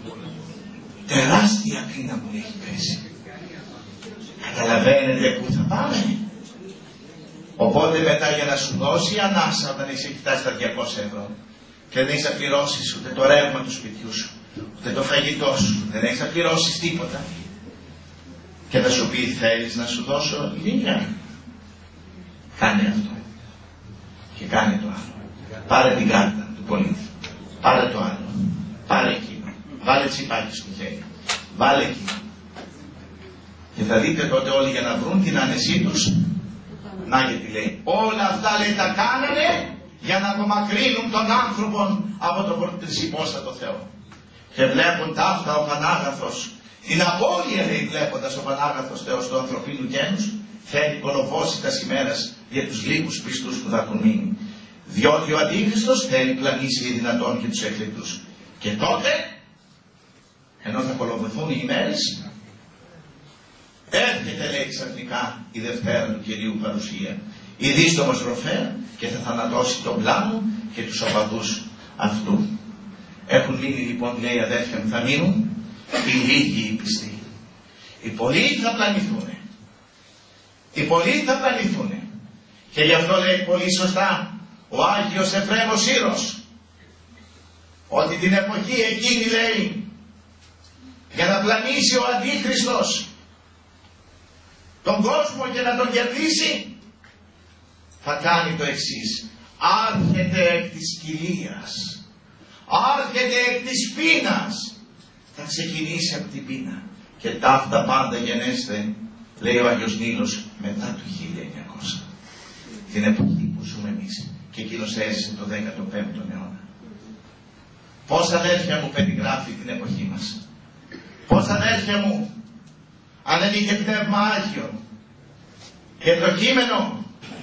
Τεράστια πείνα μου έχει πέσει. Καταλαβαίνετε που θα πάμε. Οπότε μετά για να σου δώσει ανάσα όταν έχεις φτάσει στα διακόσια ευρώ και δεν έχεις να πληρώσεις ούτε το ρεύμα του σπιτιού σου, ούτε το φαγητό σου, δεν έχεις να πληρώσεις τίποτα, και θα σου πει, θέλεις να σου δώσω λίγα, κάνε αυτό και κάνε το άλλο. Πάρε την κάρτα του πολίτη, πάρε το άλλο, πάρε εκείνο, βάλε τσιπάκι στο χέρι, βάλε εκείνο. Και θα δείτε τότε όλοι για να βρουν την άνεσή τους. Να, γιατί λέει, όλα αυτά, λέει, τα κάνανε για να απομακρύνουν τον άνθρωπο από τον τρισυπόστατο Θεό. Και βλέπουν ταύτα ο Πανάγαθος, την απώλεια, λέει, βλέποντας ο Πανάγαθος Θεός του ανθρωπίνου γένους, θέλει κολοβόσιτας ημέρας για τους λίγους πιστούς που θα έχουν μείνει. Διότι ο Αντίχριστος θέλει πλανήσει οι δυνατόν και τους εκλεκτούς. Και τότε, ενώ θα κολοβωθούν οι ημέρες, έρχεται, λέει, ξαφνικά η Δευτέρα του Κυρίου παρουσία, η δίστομος ροφέα, και θα θανατώσει τον πλάνο και τους οπαδούς αυτού. Έχουν μείνει λοιπόν, λέει, αδέρφια μου, θα μείνουν οι λίγοι οι πιστοί. Οι πολλοί θα πλανηθούν. Οι πολλοί θα πλανηθούν. Και γι' αυτό λέει πολύ σωστά ο Άγιος Εφραίμος Σύρος, ότι την εποχή εκείνη, λέει, για να πλανήσει ο Αντίχριστος τον κόσμο και να τον κερδίσει, θα κάνει το εξής. Άρχεται εκ της κοιλίας, άρχεται εκ της πείνας, θα ξεκινήσει από την πείνα, και ταύτα πάντα γενέστε, λέει ο Άγιος Νίλος, μετά το χίλια εννιακόσια, την εποχή που ζούμε εμείς, και εκείνος έζησε το δέκατο πέμπτο αιώνα. Πώς, αδέρφια μου, περιγράφει την εποχή μας? Πώς, αδέρφια μου, αν δεν είχε πνεύμα Άγιο και το κείμενο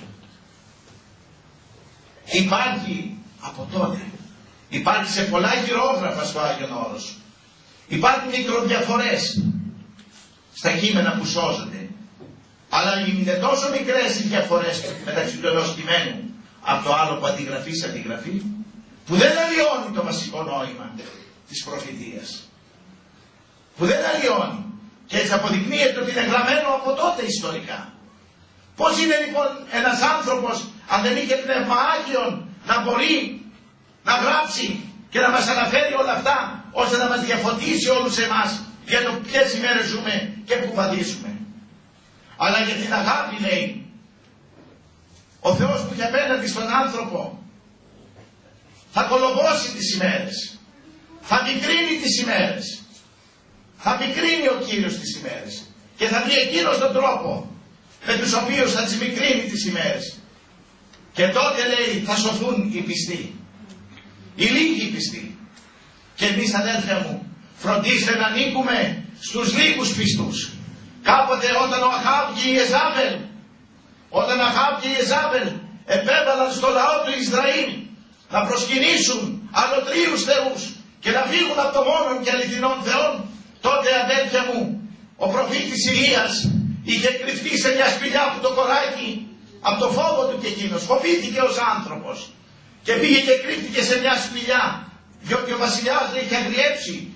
υπάρχει από τότε, υπάρχει σε πολλά χειρόγραφα στο Άγιον Όρος, υπάρχουν μικροδιαφορές στα κείμενα που σώζονται, αλλά είναι τόσο μικρές οι διαφορές μεταξύ του ενός κειμένου από το άλλο που αντιγραφεί σε αντιγραφή, που δεν αλλοιώνει το βασικό νόημα της προφητείας, που δεν αλλοιώνει. Και έτσι αποδεικνύεται ότι είναι γραμμένο από τότε ιστορικά. Πώς είναι λοιπόν ένας άνθρωπος, αν δεν είχε πνεύμα Άγιον, να μπορεί να γράψει και να μας αναφέρει όλα αυτά, ώστε να μας διαφωτίσει όλους εμάς για το ποιες ημέρες ζούμε και που βαδίζουμε? Αλλά για την αγάπη, λέει, ο Θεός που έχει απέναντι στον άνθρωπο θα κολοβώσει τις ημέρες, θα μικρύνει τις ημέρες, θα μικρύνει ο Κύριος τις ημέρες, και θα δει εκείνος τον τρόπο με τους οποίους θα τις μικρύνει τις ημέρες. Και τότε, λέει, θα σωθούν οι πιστοί, οι λίγοι πιστοί. Και εμείς, αδέλφια μου, φροντίστε να ανήκουμε στους λίγους πιστούς. Κάποτε όταν ο Αχάβ και η Ιεζάβελ, όταν ο Αχάβ και η Ιεζάβελ επέβαλαν στο λαό του Ισραήλ να προσκυνήσουν αλλοτρίους θεούς και να φύγουν από το μόνον και αληθινών θεών, τότε, αδέλφια μου, ο προφήτης Ηλίας είχε κρυφτεί σε μια σπηλιά που το κοράκι, από το φόβο του και εκείνος, φοβήθηκε ως άνθρωπος και πήγε και κρύφτηκε σε μια σπηλιά, διότι ο βασιλιάς, λέει, είχε αγριέψει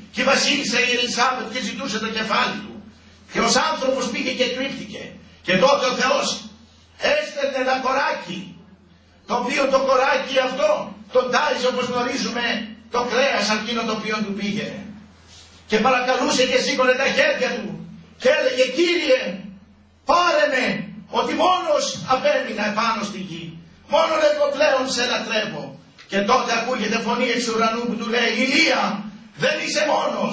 και η βασίλισσα η Ελισάβετ και ζητούσε το κεφάλι του. Και ως άνθρωπος πήγε και κρύφτηκε. Και τότε ο Θεός έστελνε ένα κοράκι, το οποίο το κοράκι αυτό τον τάιζε, όπως γνωρίζουμε, το κρέας εκείνο το οποίο του πήγαινε. Και παρακαλούσε και σήκωνε τα χέρια του και έλεγε, Κύριε, πάρε με, ότι μόνος απέμεινα επάνω στη γη. Μόνο εγώ πλέον σε λατρεύω. Και τότε ακούγεται φωνή εξ ουρανού που του λέει, Ηλία, δεν είσαι μόνος.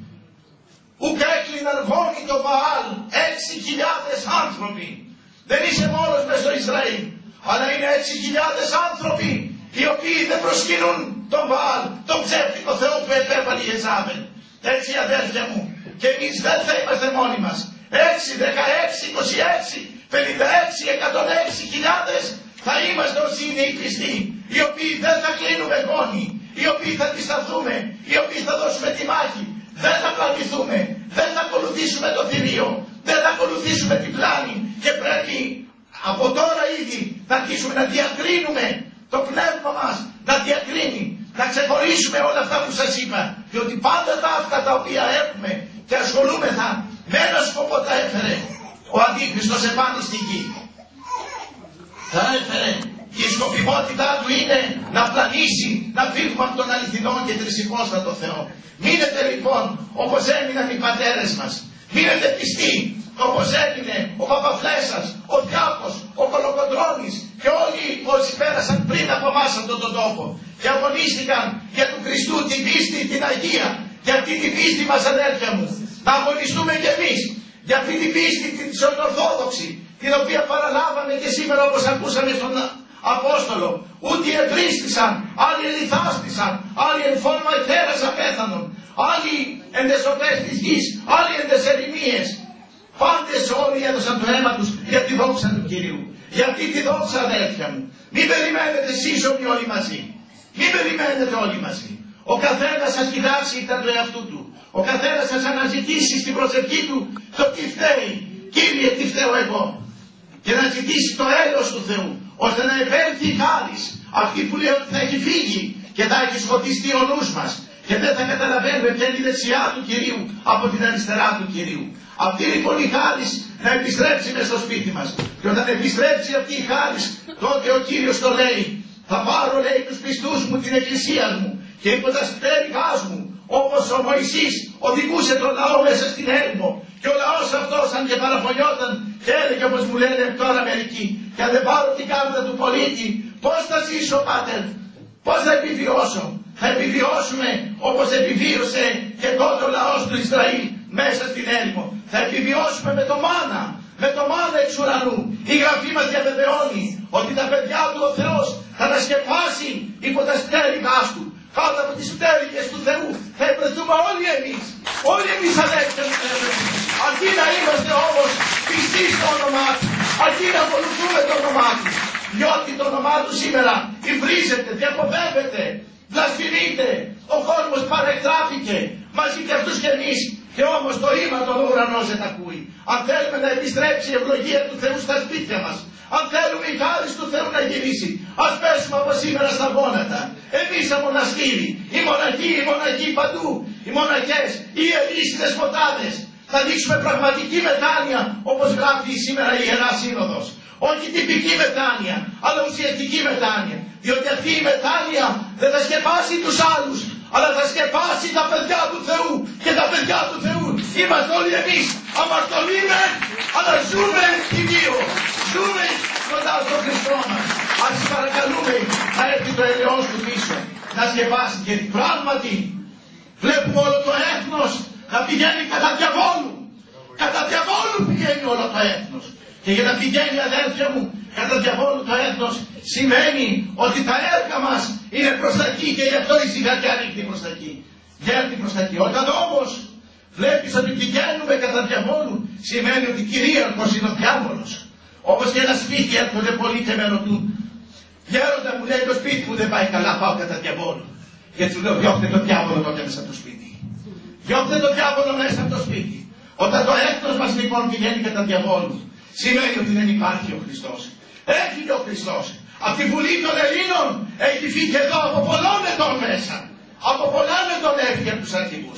Ουκ έκλειναν γόνοι το Βαάλ, έξι χιλιάδες άνθρωποι. Δεν είσαι μόνος μες στο Ισραήλ, αλλά είναι έξι χιλιάδες άνθρωποι οι οποίοι δεν προσκυνούν τον Βαάλ, τον ψεύτικο Θεό που επέβαλε η Ιεζάβελ. Έτσι, αδέρφια μου, και εμείς δεν θα είμαστε μόνοι μας. Έξι, δεκαέξι, είκοσι έξι, πενήντα έξι, εκατόν έξι χιλιάδες θα είμαστε όσοι είναι οι πιστοί, οι οποίοι δεν θα κλείνουμε γόνοι, οι οποίοι θα αντισταθούμε, οι οποίοι θα δώσουμε τη μάχη. Δεν θα πλανηθούμε, δεν θα ακολουθήσουμε το θηρίο, δεν θα ακολουθήσουμε την πλάνη και πρέπει από τώρα ήδη να αρχίσουμε να διακρίνουμε το πνεύμα μας, να διακρίνει, να ξεχωρίσουμε όλα αυτά που σας είπα, διότι πάντα τα αυτά τα οποία έχουμε και ασχολούμεθα με ένα σκοπό τα έφερε ο Αντίχριστος επάνω στη γη. Τα έφερε και η σκοπιμότητά του είναι να πλανήσει, να φύγουμε από τον αληθινό και τρισυπόστατο Θεό. Μείνετε λοιπόν όπως έμειναν οι πατέρες μας. Μείνετε πιστοί όπως έμεινε ο Παπαφλέσσας, ο Διάκος, ο Κολοκοντρώνης και όλοι όσοι πέρασαν πριν από εμάς αυτόν τον τόπο και αγωνίστηκαν για του Χριστού την πίστη, την Αγία, για αυτή την πίστη μας, αδέρφια μου. Να αγωνιστούμε κι εμείς για αυτή την πίστη την Ορθόδοξη, την οποία παραλάβαμε και σήμερα όπως ακούσαμε στον Απόστολο. Ούτε ευρύστησαν, άλλοι ελιθάστησαν, άλλοι εν φόρμα ηθέρας απέθανον, άλλοι εν τες ορτές της γης, άλλοι εν τες ερημίες. Πάντες όλοι έδωσαν το αίμα τους για τη δόξα του Κυρίου. Για αυτή τη δόξα, αδέρφια μου. Μην περιμένετε σύσσωμοι όλοι μαζί. Μην περιμένετε όλοι μαζί. Ο καθένας σας κοιτάξει τα του εαυτού του. Ο καθένας σας αναζητήσει στην προσευχή του το τι φταίει. Κύριε, τι φταίω εγώ. Και να ζητήσει το έλεος του Θεού, ώστε να επέλθει η χάρις, αυτή που λέει ότι θα έχει φύγει και θα έχει σκοτιστεί ο νους μας και δεν θα καταλαβαίνουμε ποια είναι η δεξιά του Κυρίου από την αριστερά του Κυρίου. Αυτή λοιπόν η χάρις να επιστρέψει μες στο σπίτι μας. Και όταν επιστρέψει αυτή η χάρις, τότε ο Κύριος το λέει, θα πάρω, λέει, τους πιστούς μου, την εκκλησία μου και υπό τα στέριγάς μου, όπως ο Μωυσής οδηγούσε τον λαό μέσα στην έρημο. Και ο λαός αυτός αν και παραφωνιόταν και έλεγε, όπως μου λένε τώρα μερικοί, και αν δεν πάρω την κάρτα του πολίτη, πώς θα ζήσω, πάτερ, πώς θα επιβιώσω. Θα επιβιώσουμε όπως επιβίωσε και τότε ο λαός του Ισραήλ μέσα στην έρημο. Θα επιβιώσουμε με το μάνα, με το μάνα εξ ουρανού. Η Γραφή μας διαβεβαιώνει ότι τα παιδιά του ο Θεός θα τα σκεπάσει υπό τα στέριγάς του. Κάτω από τις πτέρυγες του Θεού θα ευρεθούμε όλοι εμείς. Όλοι εμείς, αδέρφια μου, αρκεί να είμαστε όμως πιστοί στο όνομά του. Αρκεί να ακολουθούμε το όνομά του. Διότι το όνομά του σήμερα υβρίζεται, διακοπεύεται, βλασφημείται. Ο κόσμος παρεκτράφηκε μαζί και αυτούς και εμείς. Και όμως το ύμα των ουρανών δεν ακούει. Αν θέλουμε να επιστρέψει η ευλογία του Θεού στα σπίτια μας, αν θέλουμε η χάρις του Θεού να γυρίσει, ας πέσουμε από σήμερα στα γόνατα. Εμείς οι μοναστήρι, οι μοναχοί, οι μοναχοί παντού, οι μοναχές, οι ιερείς, οι δεσποτάδες, θα δείξουμε πραγματική μετάνοια όπως γράφει σήμερα η Ιερά Σύνοδος. Όχι τυπική μετάνοια, αλλά ουσιαστική μετάνοια. Διότι αυτή η μετάνοια δεν θα σκεπάσει τους άλλους, αλλά θα σκεπάσει τα παιδιά του Θεού. Και τα παιδιά του Θεού είμαστε όλοι εμείς. Αμαρτωλοί, αλλά ζούμε οι δύο. Ζούμε κοντά στον Χριστό μας. Ας παρακαλούμε να έρθει το ελαιός του πίσω, να σκεπάσει. Γιατί πράγματι βλέπουμε όλο το έθνος να πηγαίνει κατά διαβόλου. Κατά διαβόλου πηγαίνει όλο το έθνος. Και για να πηγαίνει, αδέρφια μου, κατά διαβόλου το έθνος, σημαίνει ότι τα έργα μας είναι προς τα εκεί και γι' αυτό η σιγαριά ρίχνει προς τα εκεί. Γέρνει προς τα εκεί. Όταν όμως βλέπεις ότι πηγαίνουμε κατά διαβόλου, σημαίνει ότι κυρίαρχος είναι ο διάβολος. Όπως και ένα σπίτι έρχονται πολλοί και με ρωτούν, γέροντα, μου λέει, το σπίτι μου δεν πάει καλά, πάω κατά διαβόλου. Γιατί σου λέω, διώχτε τον διάβολο τότε μέσα από το σπίτι. Διώχτε τον διάβολο μέσα από το σπίτι. Όταν το έθνος μας λοιπόν πηγαίνει κατά διαβόλου, σημαίνει ότι δεν υπάρχει ο Χριστός. Έφυγε ο Χριστός. Από τη Βουλή των Ελλήνων έχει φύγει εδώ από πολλών ετών μέσα. Από πολλών ετών έφυγε από τους αρχηγούς.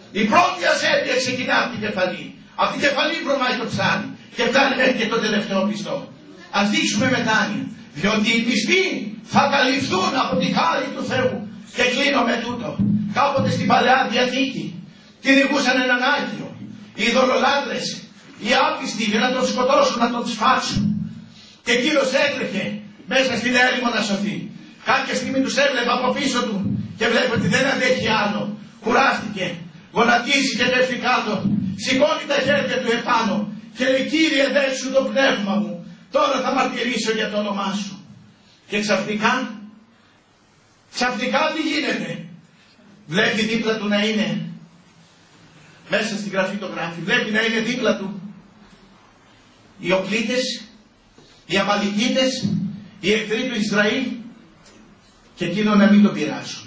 Η πρώτη ασέβεια ξεκινά από την κεφαλή. Από την κεφαλή βρωμάει το ψάρι και φτάνει μέχρι και το τελευταίο πιστό. Ας δείξουμε μετάνοια, διότι οι πιστοί θα καλυφθούν από τη χάρη του Θεού. Και κλείνω με τούτο. Κάποτε στην Παλαιά Διαθήκη κυνηγούσαν έναν Άγιο. Οι ειδωλολάτρες, οι άπιστοι, για να τον σκοτώσουν, να τον σφάξουν. Και εκείνος έτρεχε μέσα στην έρημο να σωθεί. Κάποια στιγμή τους έβλεπε από πίσω του και βλέπει ότι δεν αντέχει άλλο. Κουράστηκε, γονατίζει και πέφτει κάτω. Σηκώνει τα χέρια του επάνω και λέει: Κύριε, δέσου το πνεύμα μου. Τώρα θα μαρτυρήσω για το όνομά σου. Και ξαφνικά, ξαφνικά τι γίνεται? Βλέπει δίπλα του να είναι, μέσα στην γραφή το γράφει, βλέπει να είναι δίπλα του οι Οπλίτες, οι Αμαλικίτες, οι εχθροί του Ισραήλ, και εκείνο να μην τον πειράσουν.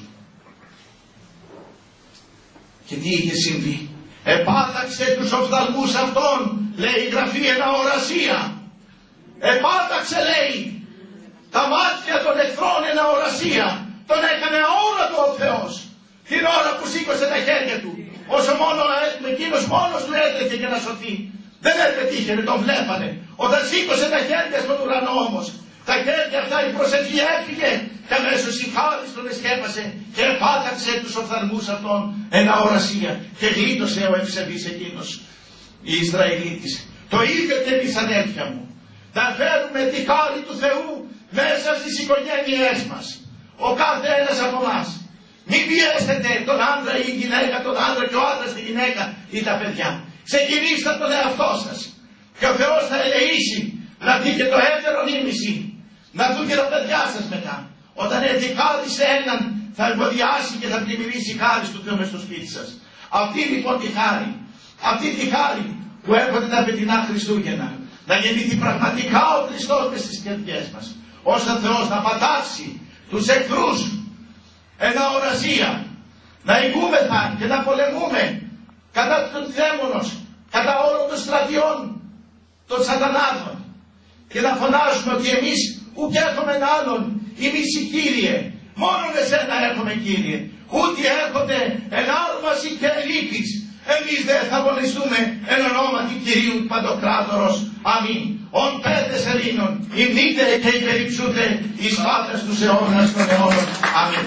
Και τι είχε συμβεί? Επάταξε τους οφθαλμούς αυτών, λέει η γραφή, ένα ορασία. Επάταξε, λέει, τα μάτια των εχθρών, ένα ορασία. Τον έκανε αόρατο ο Θεός την ώρα που σήκωσε τα χέρια του. Όσο μόνο εκείνος μόνος του έτρεχε για να σωθεί. Δεν έπετύχαινε, τον βλέπανε. Όταν σήκωσε τα χέρια στον ουρανό όμως, τα χέρια αυτά, η προσευχή έφυγε και αμέσως η χάρις τον εσκέπασε και επάταξε τους οφθαλμούς αυτών ένα ορασία και γλίτωσε ο ευσεβής εκείνος, η Ισραηλίτης. Το ίδιο και εμείς, αδέρφια μου, να φέρουμε τη χάρη του Θεού μέσα στις οικογένειές μας. Ο κάθε ένας από εμάς. Μην πιέσετε τον άντρα ή η γυναίκα, τον άντρα και ο άντρας τη γυναίκα ή τα παιδιά. Ξεκινήστε από τον εαυτό σας. Και ο Θεός θα ελεήσει να δει και το έτερο ήμιση, να δουν και τα παιδιά σας μετά. Όταν έρθει χάρη σε έναν, θα εμποδιάσει και θα πλημμυρίσει η χάρη του Θεού μες στο σπίτι σας. Αυτή λοιπόν τη χάρη, αυτή τη χάρη που έρχονται τα πετεινά Χριστούγεννα, να γεννήθει πραγματικά ο Χριστός μες στις καρδιές μας. Ώστε ο Θεός να πατάξει τους εχθρούς ένα ορασία, να ηγούμεθα και να πολεμούμε κατά των δαίμονος, κατά όλων των στρατιών των σατανάδων, και να φωνάζουμε ότι εμείς ουκ έχουμε άλλον, εμείς οι Κύριε, μόνον εσένα έχουμε Κύριε, ούτε έρχονται εν άρμαση και ελίπης, εμείς δεν θα αγωνιστούμε εν ονόματι Κυρίου Παντοκράτορος. Αμήν. Ον πέντες Ελλήνων, υμνείτε και υπερυψούτε εις Πάτρας τους αιώνας των αιώνων. Αμήν.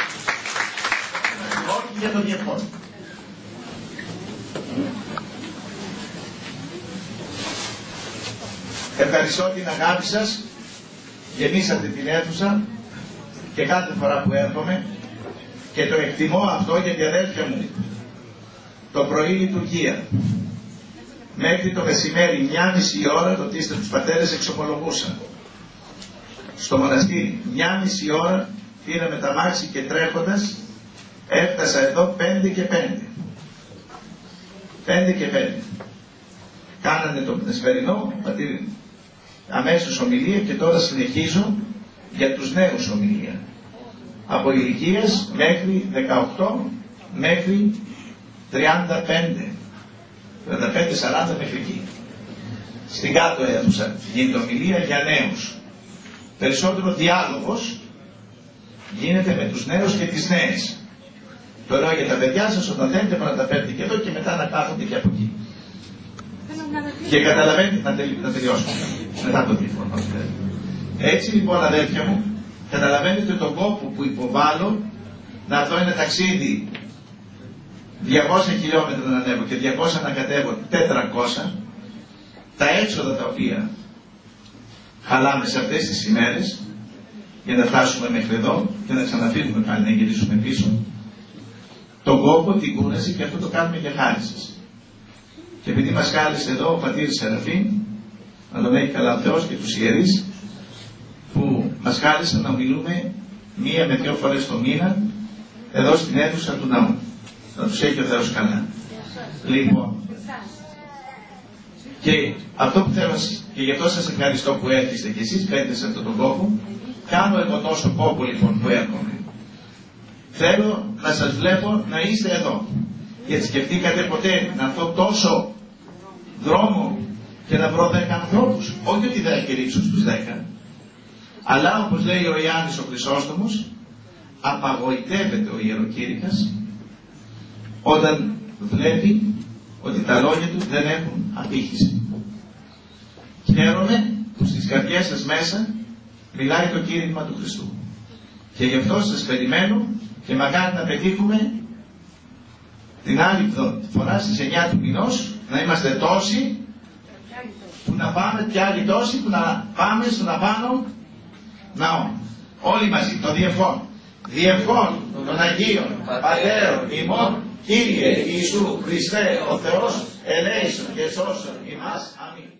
Όχι για τον διεκόν. Ευχαριστώ την αγάπη σας. Γεμίσατε την αίθουσα και κάθε φορά που έρχομαι, και το εκτιμώ αυτό, γιατί αδέρφια μου, το πρωί λειτουργία μέχρι το μεσημέρι μια μισή ώρα ρωτήστε τους πατέρες εξομολογούσαν στο μοναστήρι. Μια μισή ώρα πήραμε τα μάξι και τρέχοντας έφτασα εδώ πέντε και πέντε. Πέντε και πέντε. Κάνανε το μεσημερινό πατήρ, αμέσως ομιλία, και τώρα συνεχίζω για τους νέους ομιλία. Από ηλικίας μέχρι δεκαοκτώ μέχρι τριάντα πέντε. τριάντα πέντε σαράντα μέχρι εκεί. Στην κάτω αίθουσα γίνεται ομιλία για νέους. Περισσότερο διάλογος γίνεται με τους νέους και τις νέες. Το λέω για τα παιδιά σας, όταν θέλετε να τα φέρετε και εδώ και μετά να κάθονται και από εκεί. Και καταλαβαίνετε, να, τελει, να τελειώσουμε μετά το τύφωνο. Έτσι λοιπόν, αδέρφια μου, καταλαβαίνετε τον κόπο που υποβάλλω να έρθω ένα ταξίδι διακόσια χιλιόμετρα να ανέβω και διακόσια να κατέβω, τετρακόσια, τα έξοδα τα οποία χαλάμε σε αυτές τις ημέρες για να φτάσουμε μέχρι εδώ και να ξαναφύγουμε πάλι, να γυρίσουμε πίσω, τον κόπο, την κούραση, και αυτό το κάνουμε για χάρη σας. Και επειδή μας κάλεσε εδώ ο πατήρ Σεραφείμ, να τον έχει καλά ο Θεός, και τους ιερείς που μας κάλεσαν να μιλούμε μία με δύο φορές το μήνα εδώ στην αίθουσα του ναού. Να τους έχει ο Θεός καλά. Λοιπόν, και αυτό που θέλω, και γι' αυτό σας ευχαριστώ που έρχεστε και εσείς, παίρνετε σε αυτόν τον κόπο. Κάνω εγώ τόσο κόπο λοιπόν που έρχομαι. Θέλω να σας βλέπω να είστε εδώ. Γιατί σκεφτήκατε ποτέ να έρθω τόσο δρόμο και να βρω δέκα ανθρώπους? Όχι ότι δεν θα κηρύξω στους δέκα. Αλλά όπως λέει ο Ιάννης ο Χρυσόστομος, απαγοητεύεται ο ιεροκήρυκας όταν βλέπει ότι τα λόγια του δεν έχουν απήχηση. Χαίρομαι που στις καρδιές σας μέσα μιλάει το κήρυγμα του Χριστού. Και γι' αυτό σας περιμένω και μακάρι να πετύχουμε την άλλη φορά στις εννιά του μηνός να είμαστε τόσοι που να πάμε, και άλλοι τόσοι που να πάμε στον απάνω ναό. Όλοι μαζί, το διευχόν. Διευχόν των Αγίων Πατέρων ημών, Κύριε Ιησού Χριστέ ο Θεός, ελέησον και σώσον ημάς. Αμήν.